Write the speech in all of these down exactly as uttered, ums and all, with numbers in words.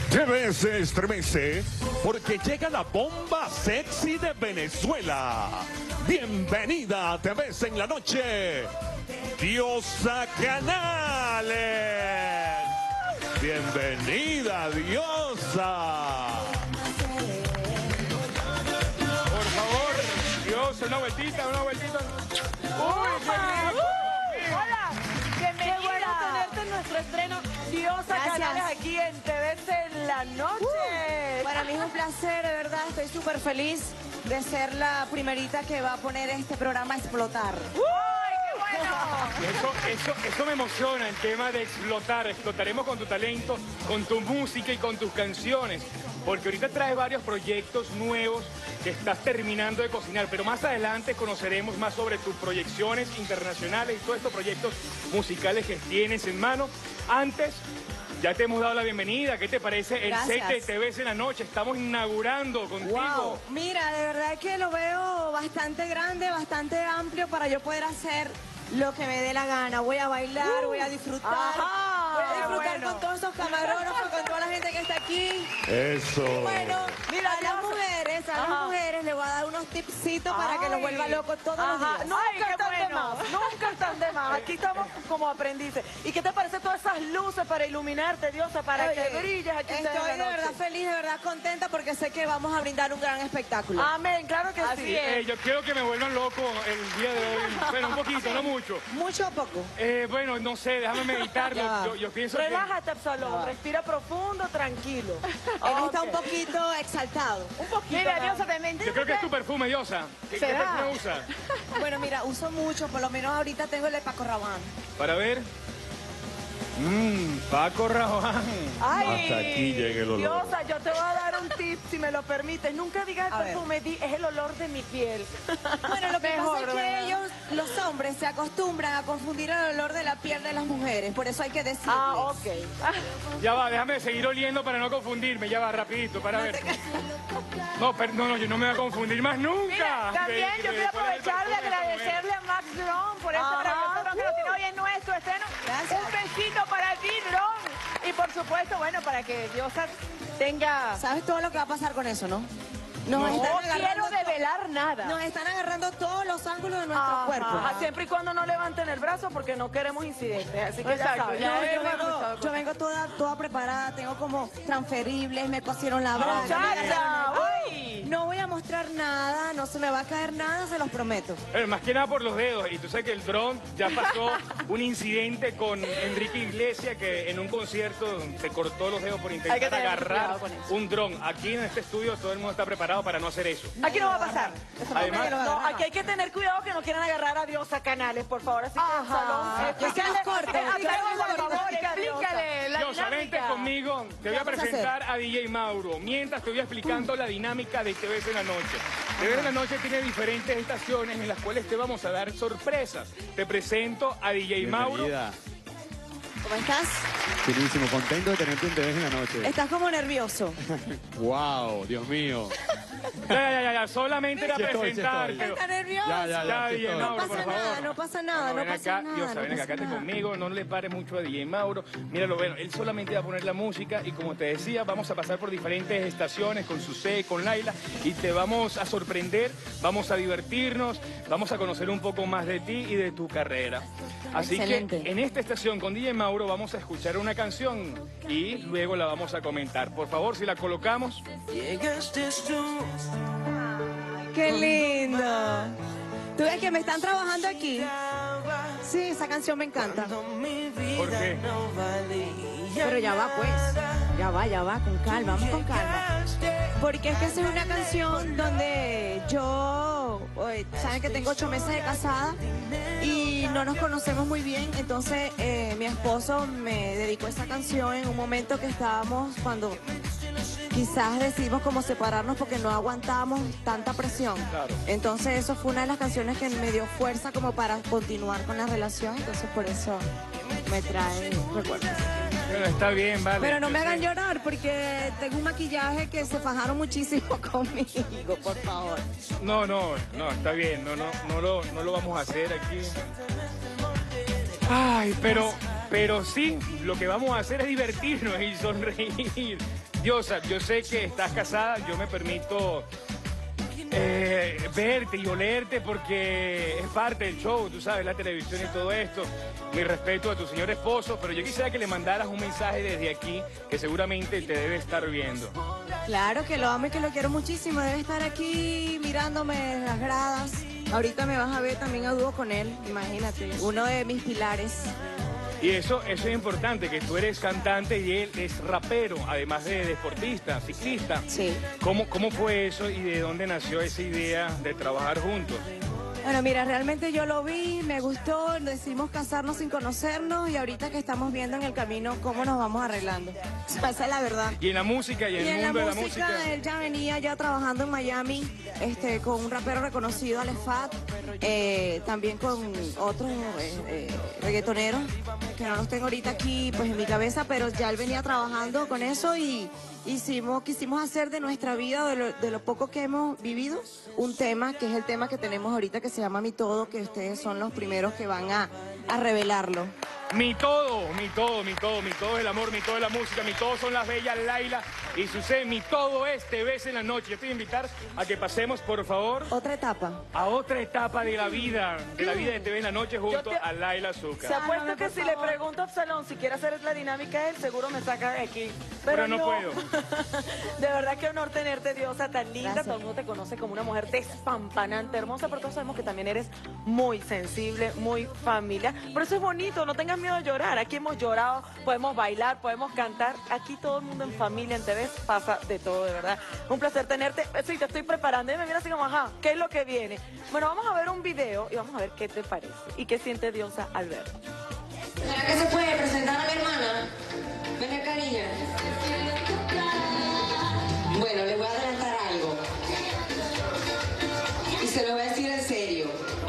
T V se estremece porque llega la bomba sexy de Venezuela. Bienvenida a T V en la noche, Diosa Canales. Bienvenida, Diosa. Por favor, Diosa, una vueltita, una vueltita. Uy, qué rico. Hola, bienvenida. Qué bueno tenerte en nuestro estreno Diosa Gracias. Canales aquí en T V en la noche. Uh, para mí es un placer, de verdad, estoy súper feliz de ser la primerita que va a poner este programa a explotar. ¡Ay, qué bueno! Eso, eso, eso me emociona, el tema de explotar. Explotaremos con tu talento, con tu música y con tus canciones. Porque ahorita traes varios proyectos nuevos que estás terminando de cocinar, pero más adelante conoceremos más sobre tus proyecciones internacionales y todos estos proyectos musicales que tienes en mano. Antes, ya te hemos dado la bienvenida. ¿Qué te parece el set de T V en la noche? Estamos inaugurando contigo. Wow. Mira, de verdad que lo veo bastante grande, bastante amplio para yo poder hacer lo que me dé la gana. Voy a bailar, uh, voy a disfrutar. Ajá, voy a disfrutar bueno. con todos esos camarógrafos, con toda la gente que está aquí. Eso. Y bueno, Mira, a las Diosa. mujeres, a las Ajá. mujeres les voy a dar unos tipsitos para que los Ay. vuelva locos todos los Ajá, días. nunca Ay, qué están de bueno. más, nunca están de más. Aquí estamos como aprendices. ¿Y qué te parece todas esas luces para iluminarte, Diosa, para Oye, que brilles aquí en T V estoy en la de verdad noche? feliz, de verdad contenta porque sé que vamos a brindar un gran espectáculo. Amén, claro que Así sí. es. Eh, yo quiero que me vuelvan loco el día de hoy. Bueno, un poquito, no mucho. ¿Mucho o poco? Eh, bueno, no sé, déjame meditarlo. Ya. Yo, yo pienso que... Relájate, Absalón, respira profundo, tranquilo. Él está Ok. un poquito exaltado. Un poquito. Mira, nada Diosa, más. te mentí. Yo creo que es tu perfume, Diosa. ¿Qué, qué ¿Será? perfume usa? Bueno, mira, uso mucho, por lo menos ahorita tengo el de Paco Rabanne. Para ver. Mmm, Paco Rabanne. Ay, Hasta aquí llega el olor. Diosa, yo te voy a dar un tip, si me lo permites. Nunca digas A el ver. perfume, di, es el olor de mi piel. Bueno, lo que Mejor, pasa es que ¿verdad? ellos, los hombres, se acostumbran a confundir el olor de la piel de las mujeres, por eso hay que decirles. Ah, ok. Ya va, déjame seguir oliendo para no confundirme. Ya va, rapidito, para ver. No, pero, no, no, yo no me voy a confundir más nunca. Mira, también De- yo de- quiero ¿cuál es el aprovechar de perfume esta mujer? agradecerle a Max Dron por este Ajá. maravilloso dron que nos tiene hoy en nuestro estreno. Gracias. Un besito para ti, Dron. Y por supuesto, bueno, para que Diosa tenga... ¿Sabes todo lo que va a pasar con eso, no? Nos No están quiero agarrando to- develar nada. Nos están agarrando todos los ángulos de nuestro Ajá, cuerpo. siempre y cuando no levanten el brazo porque no queremos incidentes. Así que Exacto, ya sabes. ya No, hemos yo, vengo, escuchado yo cosas. vengo toda, toda preparada, tengo como transferibles, me cosieron la braga. me Muchacha, agarraron el- uy. No voy a mostrar nada, no se me va a caer nada, se los prometo. Bueno, más que nada por los dedos. Y tú sabes que el dron ya pasó un incidente con Enrique Iglesias que en un concierto se cortó los dedos por Hay que intentar tener agarrar cuidado con eso. un dron. Aquí en este estudio todo el mundo está preparado para no hacer eso. Aquí no va a pasar. Además, No, aquí hay que tener cuidado que no quieran agarrar a Diosa Canales, por favor. Así que, Ajá. Salón, Que sean explícale- cortos, eh, que sean explícale, por cortos. favor, Explícale la Diosa, vente dinámica. conmigo. Te voy a vamos a presentar a D J Mauro. Mientras te voy explicando la dinámica de T V en la noche. T V en la noche tiene diferentes estaciones en las cuales te vamos a dar sorpresas. Te presento a D J Mauro. Bienvenida. ¿Cómo estás? Finísimo, contento de tenerte en T V en la noche. Estás como nervioso. Wow, Dios mío. Ya, ya, ya, ya, solamente era Sí estoy, sí presentarte. estoy. ¿Estás nervioso? Ya, ya, Ya, ya. sí D J estoy. Mauro, No por pasa favor. nada, no pasa nada, Bueno, no ven pasa acá, nada, Diosa, no ven acá, pasa quédate nada. conmigo, no le pares mucho a D J Mauro. Míralo, bueno, él solamente va a poner la música y como te decía, vamos a pasar por diferentes estaciones con Susé, con Laila y te vamos a sorprender, vamos a divertirnos, vamos a conocer un poco más de ti y de tu carrera. Así Excelente. que en esta estación con D J Mauro vamos a escuchar una canción y luego la vamos a comentar. Por favor, si la colocamos. ¡Qué lindo! ¿Tú ves que me están trabajando aquí? Sí, esa canción me encanta. ¿Por qué? Pero ya va, pues. Ya va, ya va, con calma, vamos con calma. Porque es que esa es una canción donde yo, oye, saben que tengo ocho meses de casada y no nos conocemos muy bien. Entonces eh, mi esposo me dedicó esa canción en un momento que estábamos cuando quizás decidimos como separarnos porque no aguantábamos tanta presión. Claro. Entonces eso fue una de las canciones que me dio fuerza como para continuar con la relación. Entonces por eso me trae recuerdos. Bueno, está bien, vale. Pero no me Yo sé. hagan llorar porque tengo un maquillaje que se fajaron muchísimo conmigo, por favor. No, no, no, está bien, no, no, no lo, no lo vamos a hacer aquí. Ay, pero, pero sí, lo que vamos a hacer es divertirnos y sonreír. Diosa, yo sé que estás casada, yo me permito eh, verte y olerte porque es parte del show, tú sabes, la televisión y todo esto. Mi respeto a tu señor esposo, pero yo quisiera que le mandaras un mensaje desde aquí que seguramente te debe estar viendo. Claro que lo amo y que lo quiero muchísimo. Debe estar aquí mirándome en las gradas. Ahorita me vas a ver también a dúo con él, imagínate, uno de mis pilares. Y eso, eso es importante, que tú eres cantante y él es rapero, además de deportista, ciclista. Sí. ¿Cómo, cómo fue eso y de dónde nació esa idea de trabajar juntos? Bueno, mira, realmente yo lo vi, me gustó, decidimos casarnos sin conocernos y ahorita que estamos viendo en el camino cómo nos vamos arreglando. Esa es la verdad. Y en la música y en Y el en la mundo música, de la música. él ya venía ya trabajando en Miami este, con un rapero reconocido, Alefat, eh, también con otros eh, eh, reggaetoneros, que no los tengo ahorita aquí pues en mi cabeza, pero ya él venía trabajando con eso y hicimos, quisimos hacer de nuestra vida, de lo, de lo poco que hemos vivido, un tema, que es el tema que tenemos ahorita que se llama Mi Todo, que ustedes son los primeros que van a, a revelarlo. Mi todo, mi todo, mi todo, mi todo es el amor, mi todo es la música, mi todo son las bellas Laila y Susé, mi todo es Te Ves en la Noche. Yo te voy a invitar a que pasemos, por favor, Otra etapa. a otra etapa de la vida, de la vida de Te Ves en la Noche junto Yo te- a Laila Se Azúcar. apuesta Sálvame, que por si le favor. pregunto a Absalón si quiere hacer la dinámica él, seguro me saca de aquí. Pero no puedo. De verdad que honor tenerte, Diosa, tan linda. Gracias. Todo el mundo te conoce como una mujer despampanante, hermosa, pero todos sabemos que también eres muy sensible, muy familiar. Por eso es bonito, no tengas miedo de llorar. Aquí hemos llorado, podemos bailar, podemos cantar. Aquí todo el mundo en familia, en T V, pasa de todo, de verdad. Un placer tenerte. Sí, te estoy preparando. Y me mira así como, ajá, ¿qué es lo que viene? Bueno, vamos a ver un video y vamos a ver qué te parece y qué siente Diosa al verlo. ¿Será que se puede presentar a mi hermana? Ven acá, cariño. Bueno, le voy a adelantar algo. Y se lo voy a decir en serio.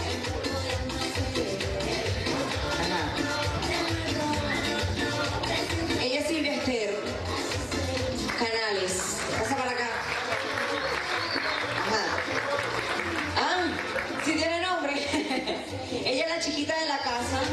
Ajá. Ella es Silvia Esther Canales. Pasa para acá. Ajá. Ah, sí tiene nombre. Ella es la chiquita de la casa.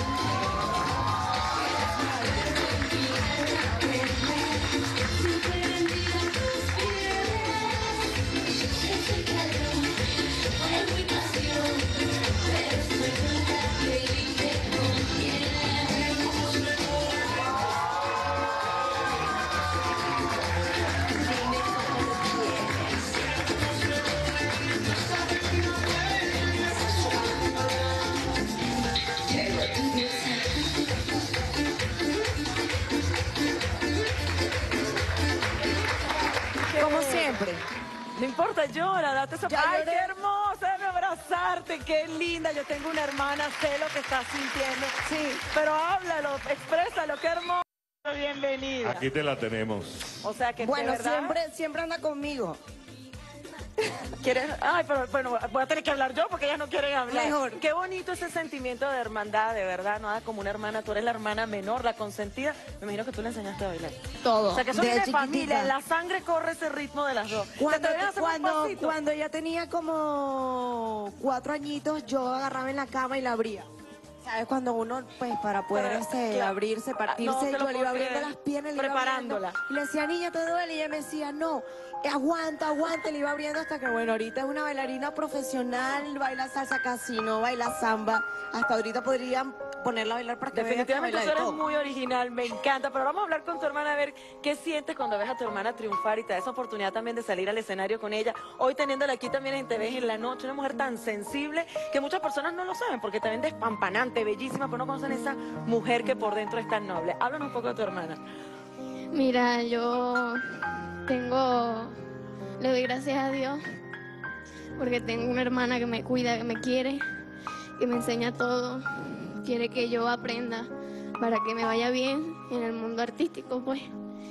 Como siempre. No importa, llora, date esa... Ya ¡Ay, lloré. qué hermosa! Déjame abrazarte, qué linda. Yo tengo una hermana, sé lo que estás sintiendo. Sí. Pero háblalo, exprésalo, qué hermosa. Bienvenida. Aquí te la tenemos. O sea que, Bueno, de verdad, siempre, siempre anda conmigo. ¿quieres? Ay, pero bueno, voy a tener que hablar yo porque ellas no quieren hablar. Mejor. Qué bonito ese sentimiento de hermandad, de verdad. Nada como una hermana. Tú eres la hermana menor, la consentida. Me imagino que tú le enseñaste a bailar. Todo. O sea que eso desde viene de familia. chiquitita. En la sangre corre ese ritmo de las dos. Cuando, ¿Te atreves a hacer un cuando, pasito? cuando ella tenía como cuatro añitos, yo agarraba en la cama y la abría. ¿Sabes? Cuando uno, pues, para poder Pero, este, claro. abrirse, Ah, partirse, no te lo yo le iba puedo abriendo creer. las piernas, le iba Preparándola. abriendo. Y le decía, niña, ¿te duele? Y ella me decía, no, aguanta, aguanta. Le iba abriendo hasta que, bueno, ahorita es una bailarina profesional, baila salsa casino, baila samba. Hasta ahorita podrían ponerla a bailar para que vean que Definitivamente baila tú de eres todo. muy original, me encanta. Pero vamos a hablar con tu hermana a ver qué sientes cuando ves a tu hermana triunfar y te da esa oportunidad también de salir al escenario con ella. Hoy teniéndola aquí también en Te Ves en la Noche, una mujer tan sensible que muchas personas no lo saben porque también despampanante, bellísima, pero no conocen esa mujer que por dentro es tan noble. Háblanos un poco de tu hermana. Mira, yo tengo, le doy gracias a Dios porque tengo una hermana que me cuida, que me quiere, que me enseña todo, quiere que yo aprenda para que me vaya bien en el mundo artístico, pues.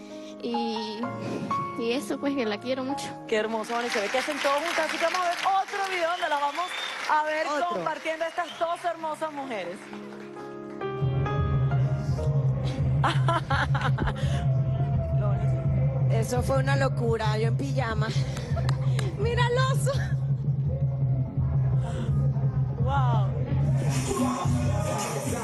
Y, y eso, pues, que la quiero mucho. Qué hermoso, bueno, y se ve que hacen todo juntas. Así que vamos a ver otro video donde la vamos a ver Otro. compartiendo a estas dos hermosas mujeres. Eso fue una locura, yo en pijama. Mira el oso. Wow.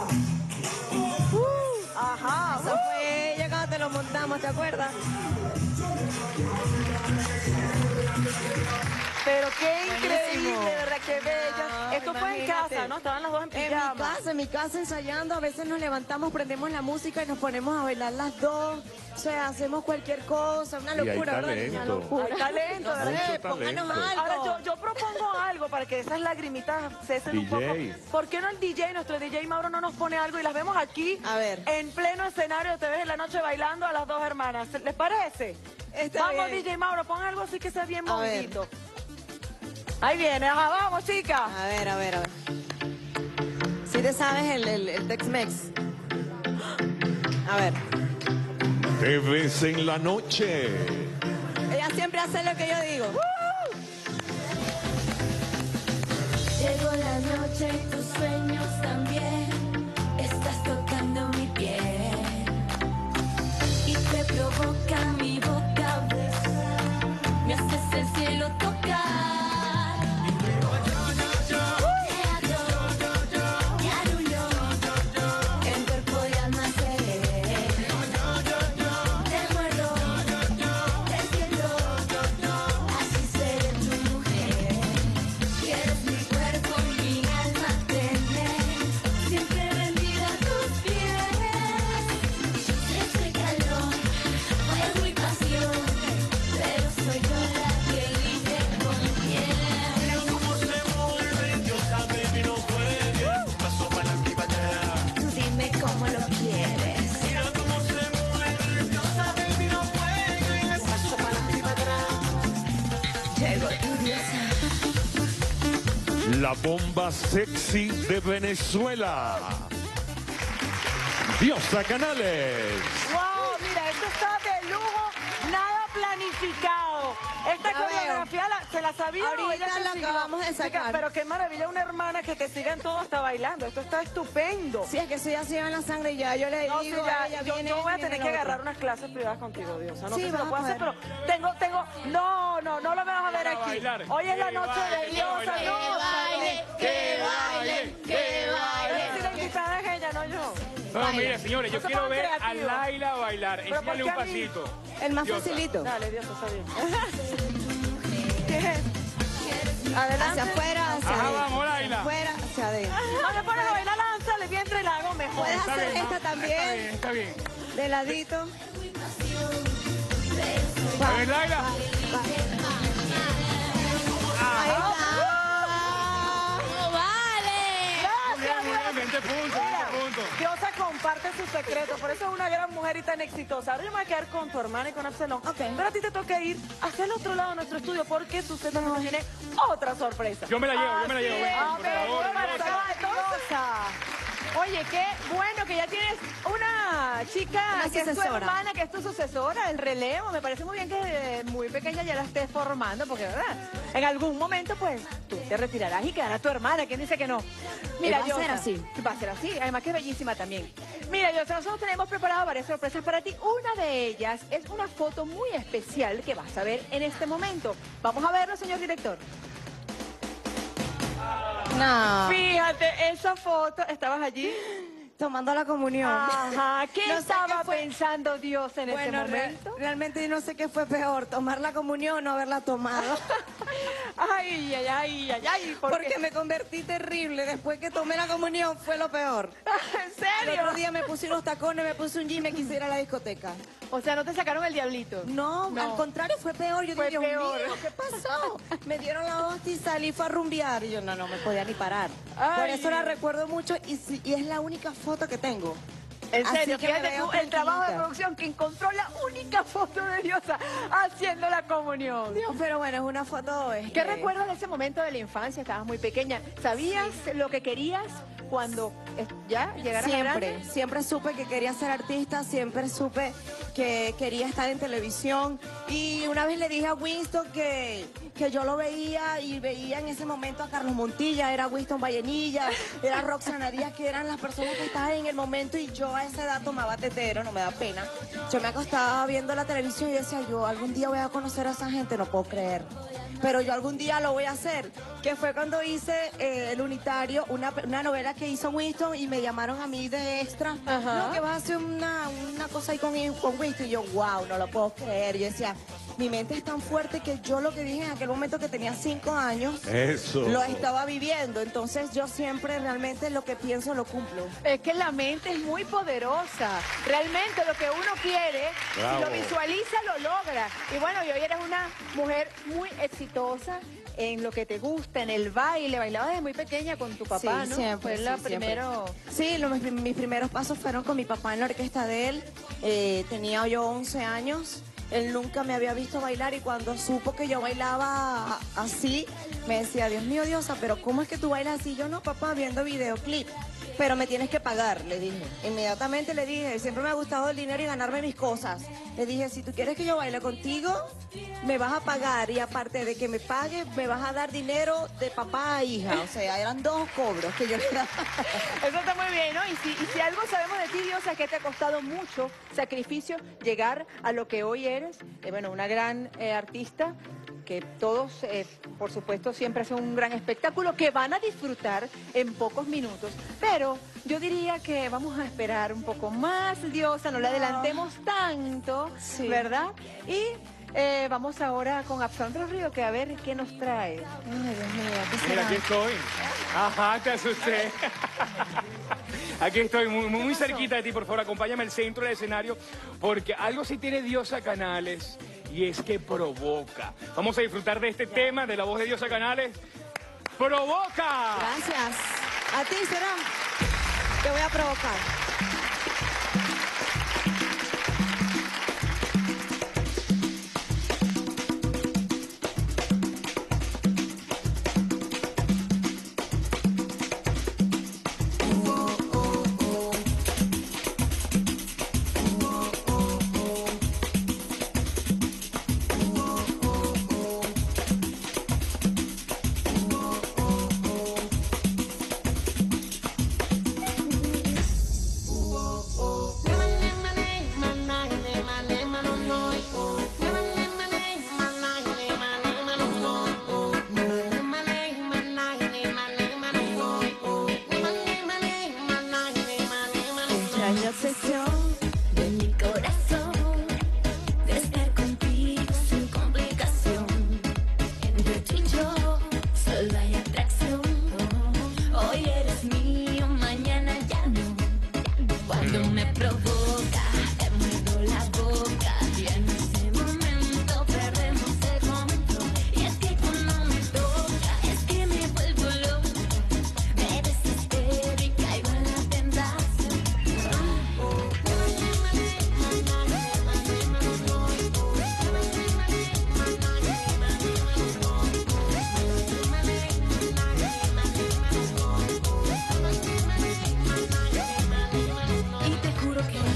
Uh, ajá. Esa fue ella cuando te lo montamos, ¿te acuerdas? Pero qué Buenísimo. increíble, de verdad, qué bella. No, Esto fue en imagínate. casa, ¿no? Estaban las dos en En pijama. mi casa, en mi casa ensayando, a veces nos levantamos, prendemos la música y nos ponemos a bailar las dos. O sea, hacemos cualquier cosa, una Y hay locura, ¿verdad? talento. Una locura. Hay talento, No ¿verdad? sé, Mucho pónganos talento. algo. Ahora, yo, yo propongo algo para que esas lagrimitas cesen un D poco. J. ¿Por qué no el D J, nuestro D J Mauro, no nos pone algo y las vemos aquí? A ver. En pleno escenario, te ves en la noche bailando a las dos hermanas. ¿Les parece? Está Vamos, bien. D J Mauro, pon algo así que sea bien A ver. movidito. Ahí viene, ajá, vamos, chicas. A ver, a ver, a ver. Si te sabes el, el, el Tex-Mex. A ver. Te ves en la noche. Ella siempre hace lo que yo digo. Llegó la noche y tus sueños también. Estás tocando mi piel y te provoca mi boca besar. Me haces el cielo tocar. Te adoro, te arrullo. En cuerpo y alma seré. Te muerdo, te siento. Así seré tu mujer. Quieres mi cuerpo, mi alma tener, siempre rendida a tus pies. Este calor, fuego y pasión, pero soy yo la que elige con quién. Mira cómo se mueve, Diosa, baby, no puede. Paso para adelante y para atrás. Tú dime cómo lo quieres. Mira cómo se mueve, Diosa, baby, no puede. Paso para adelante y para atrás. Llegó tu diosa. La bomba sexy de Venezuela. Diosa Canales. Wow, mira, esto está de lujo, nada planificado. Esta Ya coreografía la- se la sabía. Ahorita o ella te la siguió? acabamos de Chica, sacar. pero qué maravilla una hermana que te siga en todo hasta bailando. Esto está estupendo. Sí, es que eso ya se lleva en la sangre y ya yo le No, sí, digo, ya, ella yo, viene, yo voy a viene tener la que otra. agarrar unas clases privadas contigo, Diosa. No Sí, sé si lo vamos puedo a hacer, pero ver. tengo, tengo, no, no, no lo vamos a ver Para aquí. bailar. Hoy es la Que noche baile, de que Diosa, baile. no, que baile, que Pero baile. si la invitada es ella, no yo. No, mire, señores, yo No se quiero pongan ver a creativos. Laila bailar. Pero ¿por Enséñale qué un a mí? pasito. El más Diosa. facilito. Dale, Diosa, está bien. ¿Qué es? Adelante. Hacia afuera, hacia Ajá, adentro. vamos, Laila. Afuera, hacia adentro. No me pones a bailar, lánzale vientre y la hago mejor. Puedes Está hacer bien, esta está también, bien, está bien. de ladito. A ver, Laila. Ahí está. ¡No vale! Muy bien, muy bien, veinte puntos, veinte puntos. Diosa comparte sus secretos, por eso es una gran mujer y tan exitosa. Ahora yo me voy a quedar con tu hermana y con Absalón. Ok. Pero a ti te toca ir hacia el otro lado de nuestro estudio porque Suceta nos tiene otra sorpresa. Yo me la llevo, yo me la llevo. Así Venga, es. por favor, Ven para Diosa. acá, Diosa. Oye, qué bueno que ya tienes una chica Una que es tu sucesora. hermana, que es tu sucesora, el relevo. Me parece muy bien que desde muy pequeña ya la estés formando, porque verdad, en algún momento pues tú te retirarás y quedará tu hermana. ¿Quién dice que no? va a ser Diosa, así. Va a ser así, además que es bellísima también. Mira, Diosa, nosotros tenemos preparado varias sorpresas para ti. Una de ellas es una foto muy especial que vas a ver en este momento. Vamos a verlo, señor director. No. Fíjate, esa foto, ¿estabas allí? Tomando la comunión. Ajá, ¿qué No sé estaba qué fue. pensando Dios en ese Bueno, re- momento? realmente yo no sé qué fue peor, tomar la comunión o no haberla tomado. Ay, ay, ay, ay, ay, ¿por Porque qué? me convertí terrible. Después que tomé la comunión fue lo peor. ¿En El serio? otro día me puse unos tacones, me puse un jean y me quise ir a la discoteca. O sea, ¿no te sacaron el diablito? No, No. al contrario, fue peor. Yo Fue dije, Dios peor. mío, ¿qué pasó? Me dieron la hostia y salí, fue a rumbear. Y yo, no, no me podía ni parar. Ay. Por eso la recuerdo mucho y, sí- y es la única foto que tengo. En Así serio, que me fíjate veo tú, el trabajo de tranquilita. producción que encontró la única foto de Diosa haciendo la comunión. Dios, pero bueno, es una foto. ¿Qué este, recuerdas de ese momento de la infancia? Estabas muy pequeña. ¿Sabías lo que querías cuando eh, ya llegaras a Siempre, grande? siempre supe que quería ser artista, siempre supe que quería estar en televisión. Y una vez le dije a Winston que, que yo lo veía y veía en ese momento a Carlos Montilla, era Winston Vallenilla, era Roxana Díaz, que eran las personas que estaban en el momento, y yo a esa edad tomaba tetero, no me da pena. Yo me acostaba viendo la televisión y decía, yo algún día voy a conocer a esa gente, no puedo creer. Pero yo algún día lo voy a hacer, que fue cuando hice eh, El Unitario, una, una novela que hizo Winston, y me llamaron a mí de extra. Ajá. No, que vas a hacer una, una cosa ahí con, con Winston. Y yo, wow, no lo puedo creer. Yo decía, mi mente es tan fuerte que yo lo que dije en aquel momento, que tenía cinco años, Eso. lo estaba viviendo. Entonces yo siempre realmente lo que pienso lo cumplo. Es que la mente es muy poderosa. Realmente lo que uno quiere, Bravo. si lo visualiza, lo logra. Y bueno, y hoy eres una mujer muy exitosa en lo que te gusta, en el baile. Bailabas desde muy pequeña con tu papá, Sí, ¿no? siempre, Fue la sí, siempre. primero... Sí, los- mis, mis primeros pasos fueron con mi papá en la orquesta de él. Eh, tenía yo once años. Él nunca me había visto bailar, y cuando supo que yo bailaba así, me decía, Dios mío, Diosa, pero ¿cómo es que tú bailas así? Yo, no, papá, viendo videoclip. Pero me tienes que pagar, le dije. Inmediatamente le dije, siempre me ha gustado el dinero y ganarme mis cosas. Le dije, si tú quieres que yo baile contigo, me vas a pagar, y aparte de que me pagues, me vas a dar dinero de papá a hija. O sea, eran dos cobros que yo le daba. Eso está muy bien, ¿no? Y si, y si algo sabemos de ti, Diosa, es que te ha costado mucho sacrificio llegar a lo que hoy eres. Eh, bueno, una gran eh, artista, que todos, eh, por supuesto, siempre hacen un gran espectáculo que van a disfrutar en pocos minutos. Pero yo diría que vamos a esperar un poco más, Diosa, no le adelantemos tanto, Sí. ¿verdad? Y eh, vamos ahora con Absandro Río, que a ver qué nos trae. Ay, Dios mío, ¿qué Mira, será? aquí estoy. Ajá, te asusté. Aquí estoy, muy, muy muy cerquita de ti. Por favor, acompáñame al centro del escenario, porque algo sí tiene Diosa Canales, y es que provoca. Vamos a disfrutar de este tema, de la voz de Diosa Canales. ¡Provoca! Gracias. A ti, será. Te voy a provocar. Extraña obsesión De mi corazón, de estar contigo sin complicación. Entre tú y yo solo hay atracción. Hoy eres mío, mañana ya no. Cuando me provoca, te muerdo la boca. Y en ese momento perdemos el control. Y es que cuando me toca, es que me vuelvo loca. Me desespero y caigo en la tentación. Y te juro que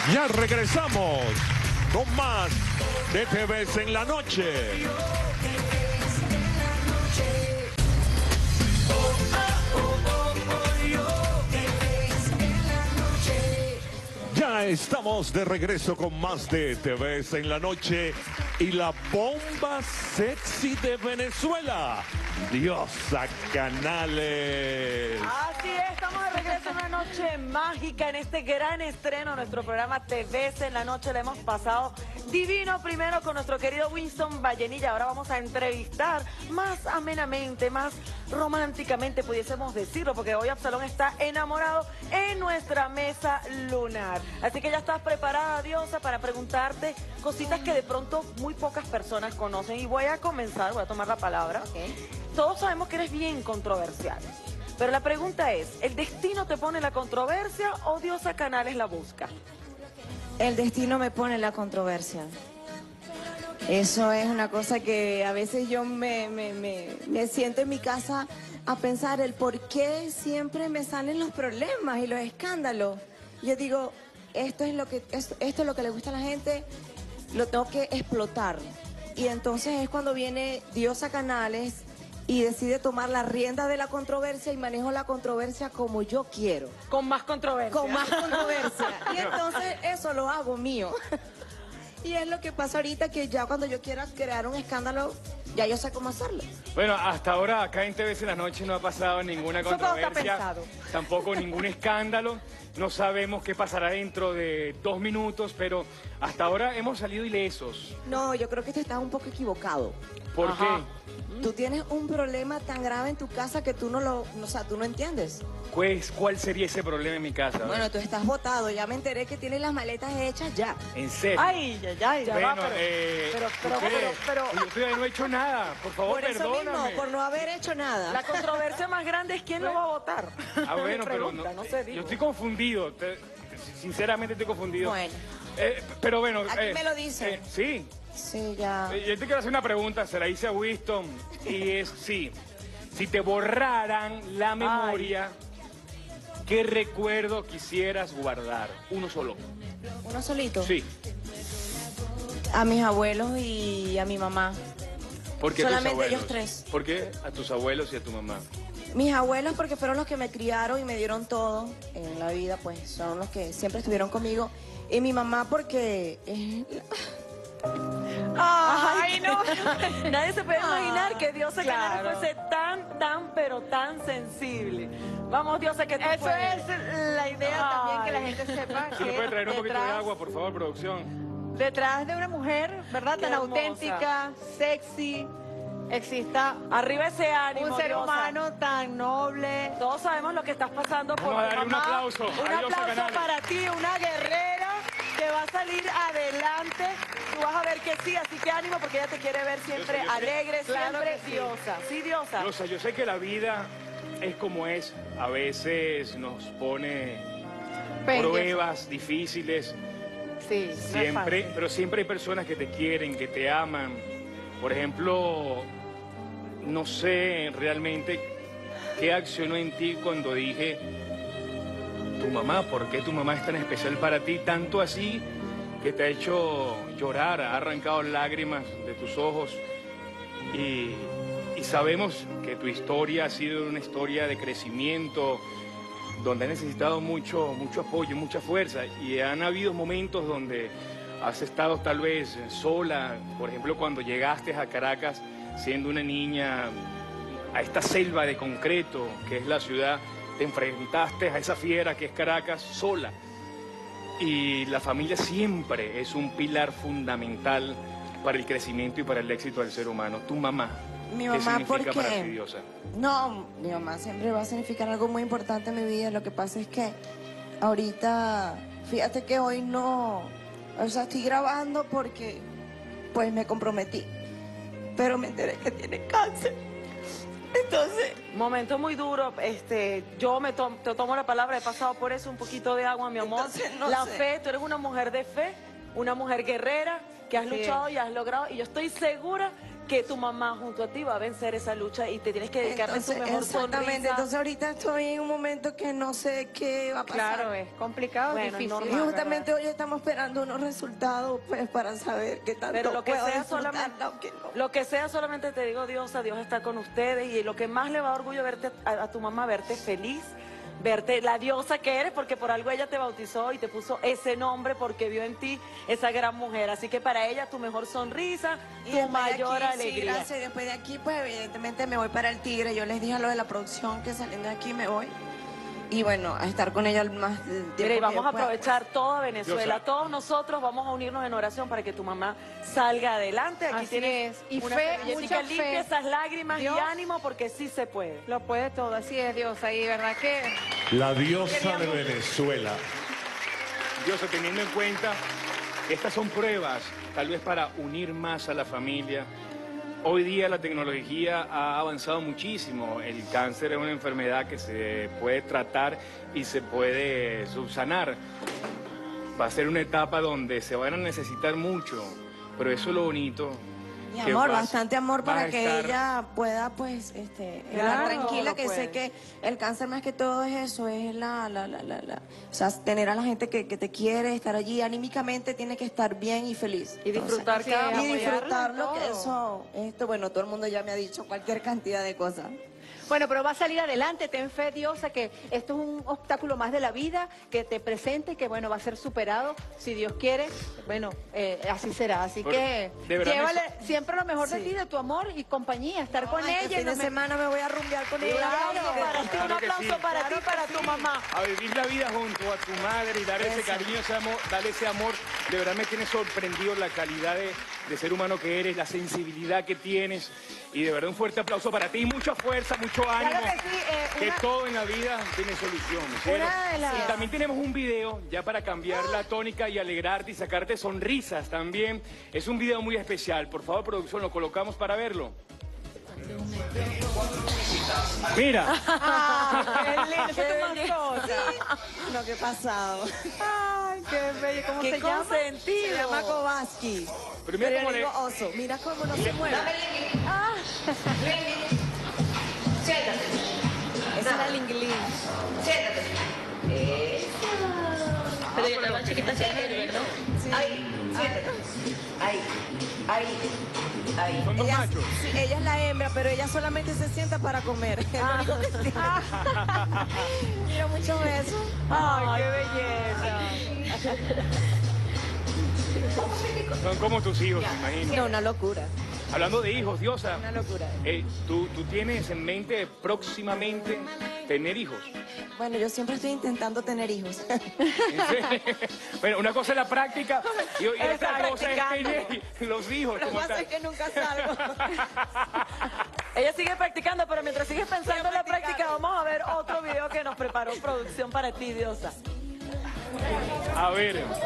Ya regresamos con más de Te Ves en la Noche. Ya estamos de regreso con más de Te Ves en la Noche y la bomba sexy de Venezuela, Diosa Canales. Así es, estamos de regreso en una noche mágica en este gran estreno de nuestro programa Te Ves en la Noche. Le hemos pasado divino primero con nuestro querido Winston Vallenilla. Ahora vamos a entrevistar más amenamente, más románticamente pudiésemos decirlo, porque hoy Absalón está enamorado en nuestra mesa lunar. Así que ya estás preparada, Diosa, para preguntarte cositas que de pronto muy pocas personas conocen. Y voy a comenzar, voy a tomar la palabra. Okay. Todos sabemos que eres bien controversial. Pero la pregunta es, ¿el destino te pone la controversia o Diosa Canales la busca? El destino me pone la controversia. Eso es una cosa que a veces yo me, me, me, me siento en mi casa a pensar el por qué siempre me salen los problemas y los escándalos. Yo digo, esto es lo que, esto, esto es lo que le gusta a la gente, lo tengo que explotar. Y entonces es cuando viene Diosa Canales y decide tomar la rienda de la controversia y manejo la controversia como yo quiero. Con más controversia. Con más controversia. Y entonces eso lo hago mío. Y es lo que pasa ahorita, que ya cuando yo quiera crear un escándalo, ya yo sé cómo hacerlo. Bueno, hasta ahora acá en Te Ves en la Noche no ha pasado ninguna Eso todo está controversia, pensado. tampoco ningún escándalo. No sabemos qué pasará dentro de dos minutos, pero hasta ahora hemos salido ilesos. No, yo creo que te estás un poco equivocado. ¿Por Ajá. qué? Tú tienes un problema tan grave en tu casa que tú no lo, o sea, tú no entiendes. Pues, ¿cuál sería ese problema en mi casa? Bueno, tú estás botado, ya me enteré que tienes las maletas hechas ya. ¿En serio? Ay, ay, ay, ya bueno, va, pero, eh, pero, pero, ¿qué? pero, pero, Yo todavía no he hecho nada, por favor, Por eso perdóname. mismo, por no haber hecho nada. la controversia más grande es quién lo va a votar. Ah, bueno, Mi pero pregunta, no, no sé, digo. yo estoy confundido, te- sinceramente estoy confundido. Bueno. Eh, pero bueno... Aquí eh, me lo dice. eh, sí. Sí, ya. Eh, Yo te quiero hacer una pregunta, se la hice a Winston, y es sí, si te borraran la memoria, ¿qué recuerdo quisieras guardar? Uno solo. ¿Uno solito? Sí. A mis abuelos y a mi mamá. ¿Por qué a tus Solamente abuelos? ellos tres. ¿Por qué a tus abuelos y a tu mamá? Mis abuelos porque fueron los que me criaron y me dieron todo en la vida, pues son los que siempre estuvieron conmigo. Y mi mamá porque... eh, Ay, no. Nadie se puede imaginar que Diosa claro. Canales fuese tan, tan, pero tan sensible. Vamos, Diosa, que tú Eso puedes. es la idea también, que la Ay. gente sepa ¿Se me puede que traer un poquito de detrás, agua, por favor, producción? detrás de una mujer, ¿verdad? Qué Tan hermosa. auténtica, sexy, exista Arriba ese ánimo, un ser Diosa. humano tan noble. Todos sabemos lo que estás pasando por Vamos a tu darle un mamá. aplauso a Un Diosa aplauso Canales. para ti, una guerrera que va a salir adelante. Tú vas a ver que sí, así que ánimo porque ella te quiere ver siempre Diosa, yo sé- alegre, Claro siempre que sí. Diosa. Sí, Diosa. Diosa, yo sé que la vida es como es. A veces nos pone Peñas. pruebas difíciles. Sí, no es Siempre, fácil. pero siempre hay personas que te quieren, que te aman. Por ejemplo, no sé realmente qué accionó en ti cuando dije, tu mamá, ¿por qué tu mamá es tan especial para ti? Tanto así que te ha hecho llorar, ha arrancado lágrimas de tus ojos. Y, y sabemos que tu historia ha sido una historia de crecimiento, donde has necesitado mucho, mucho apoyo, mucha fuerza, y han habido momentos donde has estado tal vez sola, por ejemplo cuando llegaste a Caracas siendo una niña a esta selva de concreto que es la ciudad, te enfrentaste a esa fiera que es Caracas sola, y la familia siempre es un pilar fundamental para el crecimiento y para el éxito del ser humano. Tu mamá, Mi ¿qué mamá, significa ¿por qué? para ti, Diosa? No, mi mamá siempre va a significar algo muy importante en mi vida. Lo que pasa es que ahorita, fíjate que hoy no, o sea, estoy grabando porque pues me comprometí, pero me enteré que tiene cáncer. Entonces, Momento muy duro, este, yo me to- te tomo la palabra, he pasado por eso, un poquito de agua, mi amor. Entonces, no la sé. fe, tú eres una mujer de fe, una mujer guerrera, que has Sí. luchado y has logrado, y yo estoy segura que tu mamá junto a ti va a vencer esa lucha y te tienes que dedicar a tu Entonces, mejor exactamente, sonrisa. entonces ahorita estoy en un momento que no sé qué va a pasar. Claro, es complicado, es Bueno, difícil. normal. Y justamente hoy estamos esperando unos resultados pues para saber qué tanto Pero lo que puedo sea disfrutar, solamente, aunque no. lo que sea solamente te digo, Diosa, Dios está con ustedes y lo que más le va a dar orgullo verte a, a tu mamá, verte feliz, verte la diosa que eres, porque por algo ella te bautizó y te puso ese nombre porque vio en ti esa gran mujer. Así que para ella tu mejor sonrisa, Y tu después de mayor aquí, sí, alegría. gracias. Y después de aquí, pues evidentemente me voy para el Tigre. Yo les dije a lo de la producción que saliendo de aquí me voy. Y bueno, a estar con ella el más el tiempo Mira, y vamos que a pueda. aprovechar toda Venezuela. Diosa. Todos nosotros vamos a unirnos en oración para que tu mamá salga adelante. Aquí Así tienes es. Y una fe, servilletita, mucha limpia fe. esas lágrimas Dios. y ánimo porque sí se puede. Lo puede todo, así es, Dios, ahí, ¿verdad que? La diosa de Queríamos- Venezuela. Dios, teniendo en cuenta que estas son pruebas, tal vez para unir más a la familia. Hoy día la tecnología ha avanzado muchísimo. El cáncer es una enfermedad que se puede tratar y se puede subsanar. Va a ser una etapa donde se van a necesitar mucho, pero eso es lo bonito. Mi que amor, vas- bastante amor vas para a que estar- ella pueda, pues, este, Claro, estar tranquila, lo que puede. sé que el cáncer más que todo es eso, es la, la, la, la, la- o sea, tener a la gente que, que te quiere, estar allí, anímicamente tiene que estar bien y feliz. Y disfrutar Entonces, cada y momento. disfrutarlo, que Todo. eso, esto, bueno, todo el mundo ya me ha dicho cualquier cantidad de cosas. Bueno, pero va a salir adelante, ten fe, Diosa, que esto es un obstáculo más de la vida, que te presente y que, bueno, va a ser superado, si Dios quiere, bueno, eh, así será. Así Porque, que de verdad, llévale me- siempre lo mejor de Sí. ti, de tu amor y compañía, estar con Ay, ella. este y fin no de me- semana me voy a rumbear con ella. Claro, para ti, un Claro que aplauso sí. para ti Claro y para que tu sí. mamá. A vivir la vida junto a tu madre y darle ese Eso. cariño, ese amor, darle ese amor. De verdad me tiene sorprendido la calidad de, de ser humano que eres, la sensibilidad que tienes. Y de verdad un fuerte aplauso para ti, mucha fuerza, mucho ánimo. Claro que sí, eh, que una- todo en la vida tiene solución. cielo. Una de las- Y también tenemos un video ya para cambiar la tónica y alegrarte y sacarte sonrisas también. Es un video muy especial. Por favor, producción, lo colocamos para verlo. Mira. Qué lindo, esa es tu mascota. No, qué pasado. Ay, qué bello, ¿cómo Qué se llama? consentido. Se llama Kovaski. Pero mira Pero cómo yo le- digo oso, mira cómo no se mueve. Siéntate, Ese era el inglés. siéntate. Eso. Pero yo la chiquita siéntate, ¿no? Ahí, siéntate. Ahí, ahí, ahí. Son dos Ella, machos. sí, ella es la hembra, pero ella solamente se sienta para comer. Es lo único que tiene. Mira, muchos besos. Ay, qué belleza. Son como tus hijos, me imagino. No, una locura, Hablando de hijos, Diosa, una locura. eh, ¿tú, ¿tú tienes en mente próximamente tener hijos? Bueno, yo siempre estoy intentando tener hijos. Bueno, una cosa es la práctica y, y otra Está cosa es practicando. tener los hijos. Lo que como pasa tal. es que nunca salgo. Ella sigue practicando, pero mientras sigues pensando Sigue en la práctica, practicando. vamos a ver otro video que nos preparó producción para ti, Diosa. A ver, esto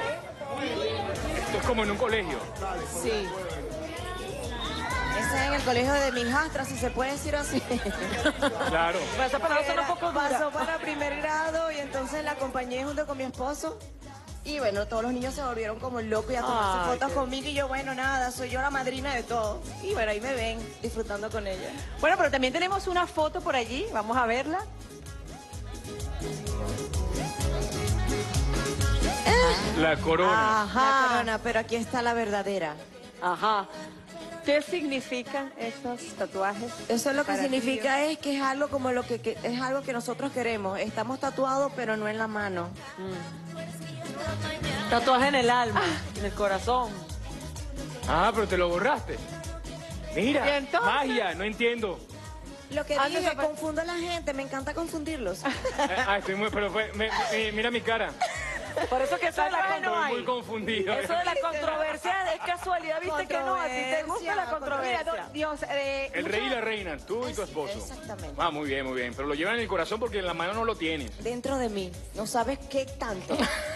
es como en un colegio. Sí. Ese es en el colegio de mi hijastra, si se puede decir así. Claro. Pero esa palabra suena un poco dura. Pasó para primer grado y entonces la acompañé junto con mi esposo. Y bueno, todos los niños se volvieron como locos y a tomarse Ay, fotos qué- conmigo. Y yo, bueno, nada, soy yo la madrina de todo. Y bueno, ahí me ven disfrutando con ella. Bueno, pero también tenemos una foto por allí, vamos a verla. La corona. Ajá. La corona, pero aquí está la verdadera. Ajá. ¿Qué significan estos tatuajes? Eso es lo que para ti, significa es que es algo como lo que, que- es algo que nosotros queremos. Estamos tatuados, pero no en la mano. Tatuaje en el alma, en el corazón. Ah, pero te lo borraste. Mira, ¿Y entonces? magia, no entiendo. Lo que Ah, dije, no, pero- confundo a la gente, me encanta confundirlos. Eh, Ah, estoy muy, pero fue, me- me- mira mi cara. Por eso que eso de la Tatuaje no Estoy controversia. muy confundido. Eso de la controversia es casualidad, viste que no, a ti te gusta la Controversia, Mira, controversia. don- Dios, eh, El mucha- rey y la reina, tú y tu esposo. Exactamente. Ah, muy bien, muy bien. Pero lo llevan en el corazón porque en la mano no lo tienes. Dentro de mí, no sabes qué tanto.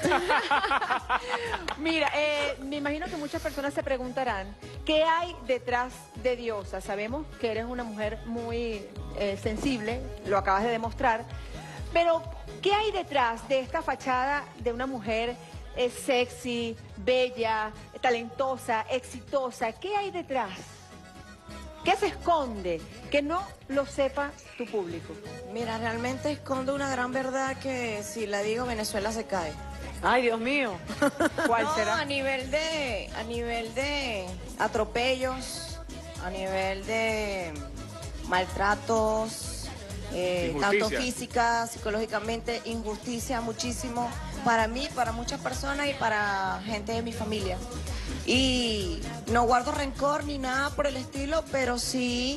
Mira, eh, me imagino que muchas personas se preguntarán, ¿qué hay detrás de Diosa? Sabemos que eres una mujer muy eh, sensible, lo acabas de demostrar, pero ¿qué hay detrás de esta fachada de una mujer eh, sexy, bella, talentosa, exitosa? ¿Qué hay detrás? ¿Qué se esconde? Que no lo sepa tu público. Mira, realmente escondo una gran verdad que si la digo, Venezuela se cae. Ay, Dios mío. ¿Cuál No, será? a nivel de, a nivel de atropellos, a nivel de maltratos, eh, tanto Injusticia. física, psicológicamente, injusticia muchísimo para mí, para muchas personas y para gente de mi familia. Y no guardo rencor ni nada por el estilo, pero sí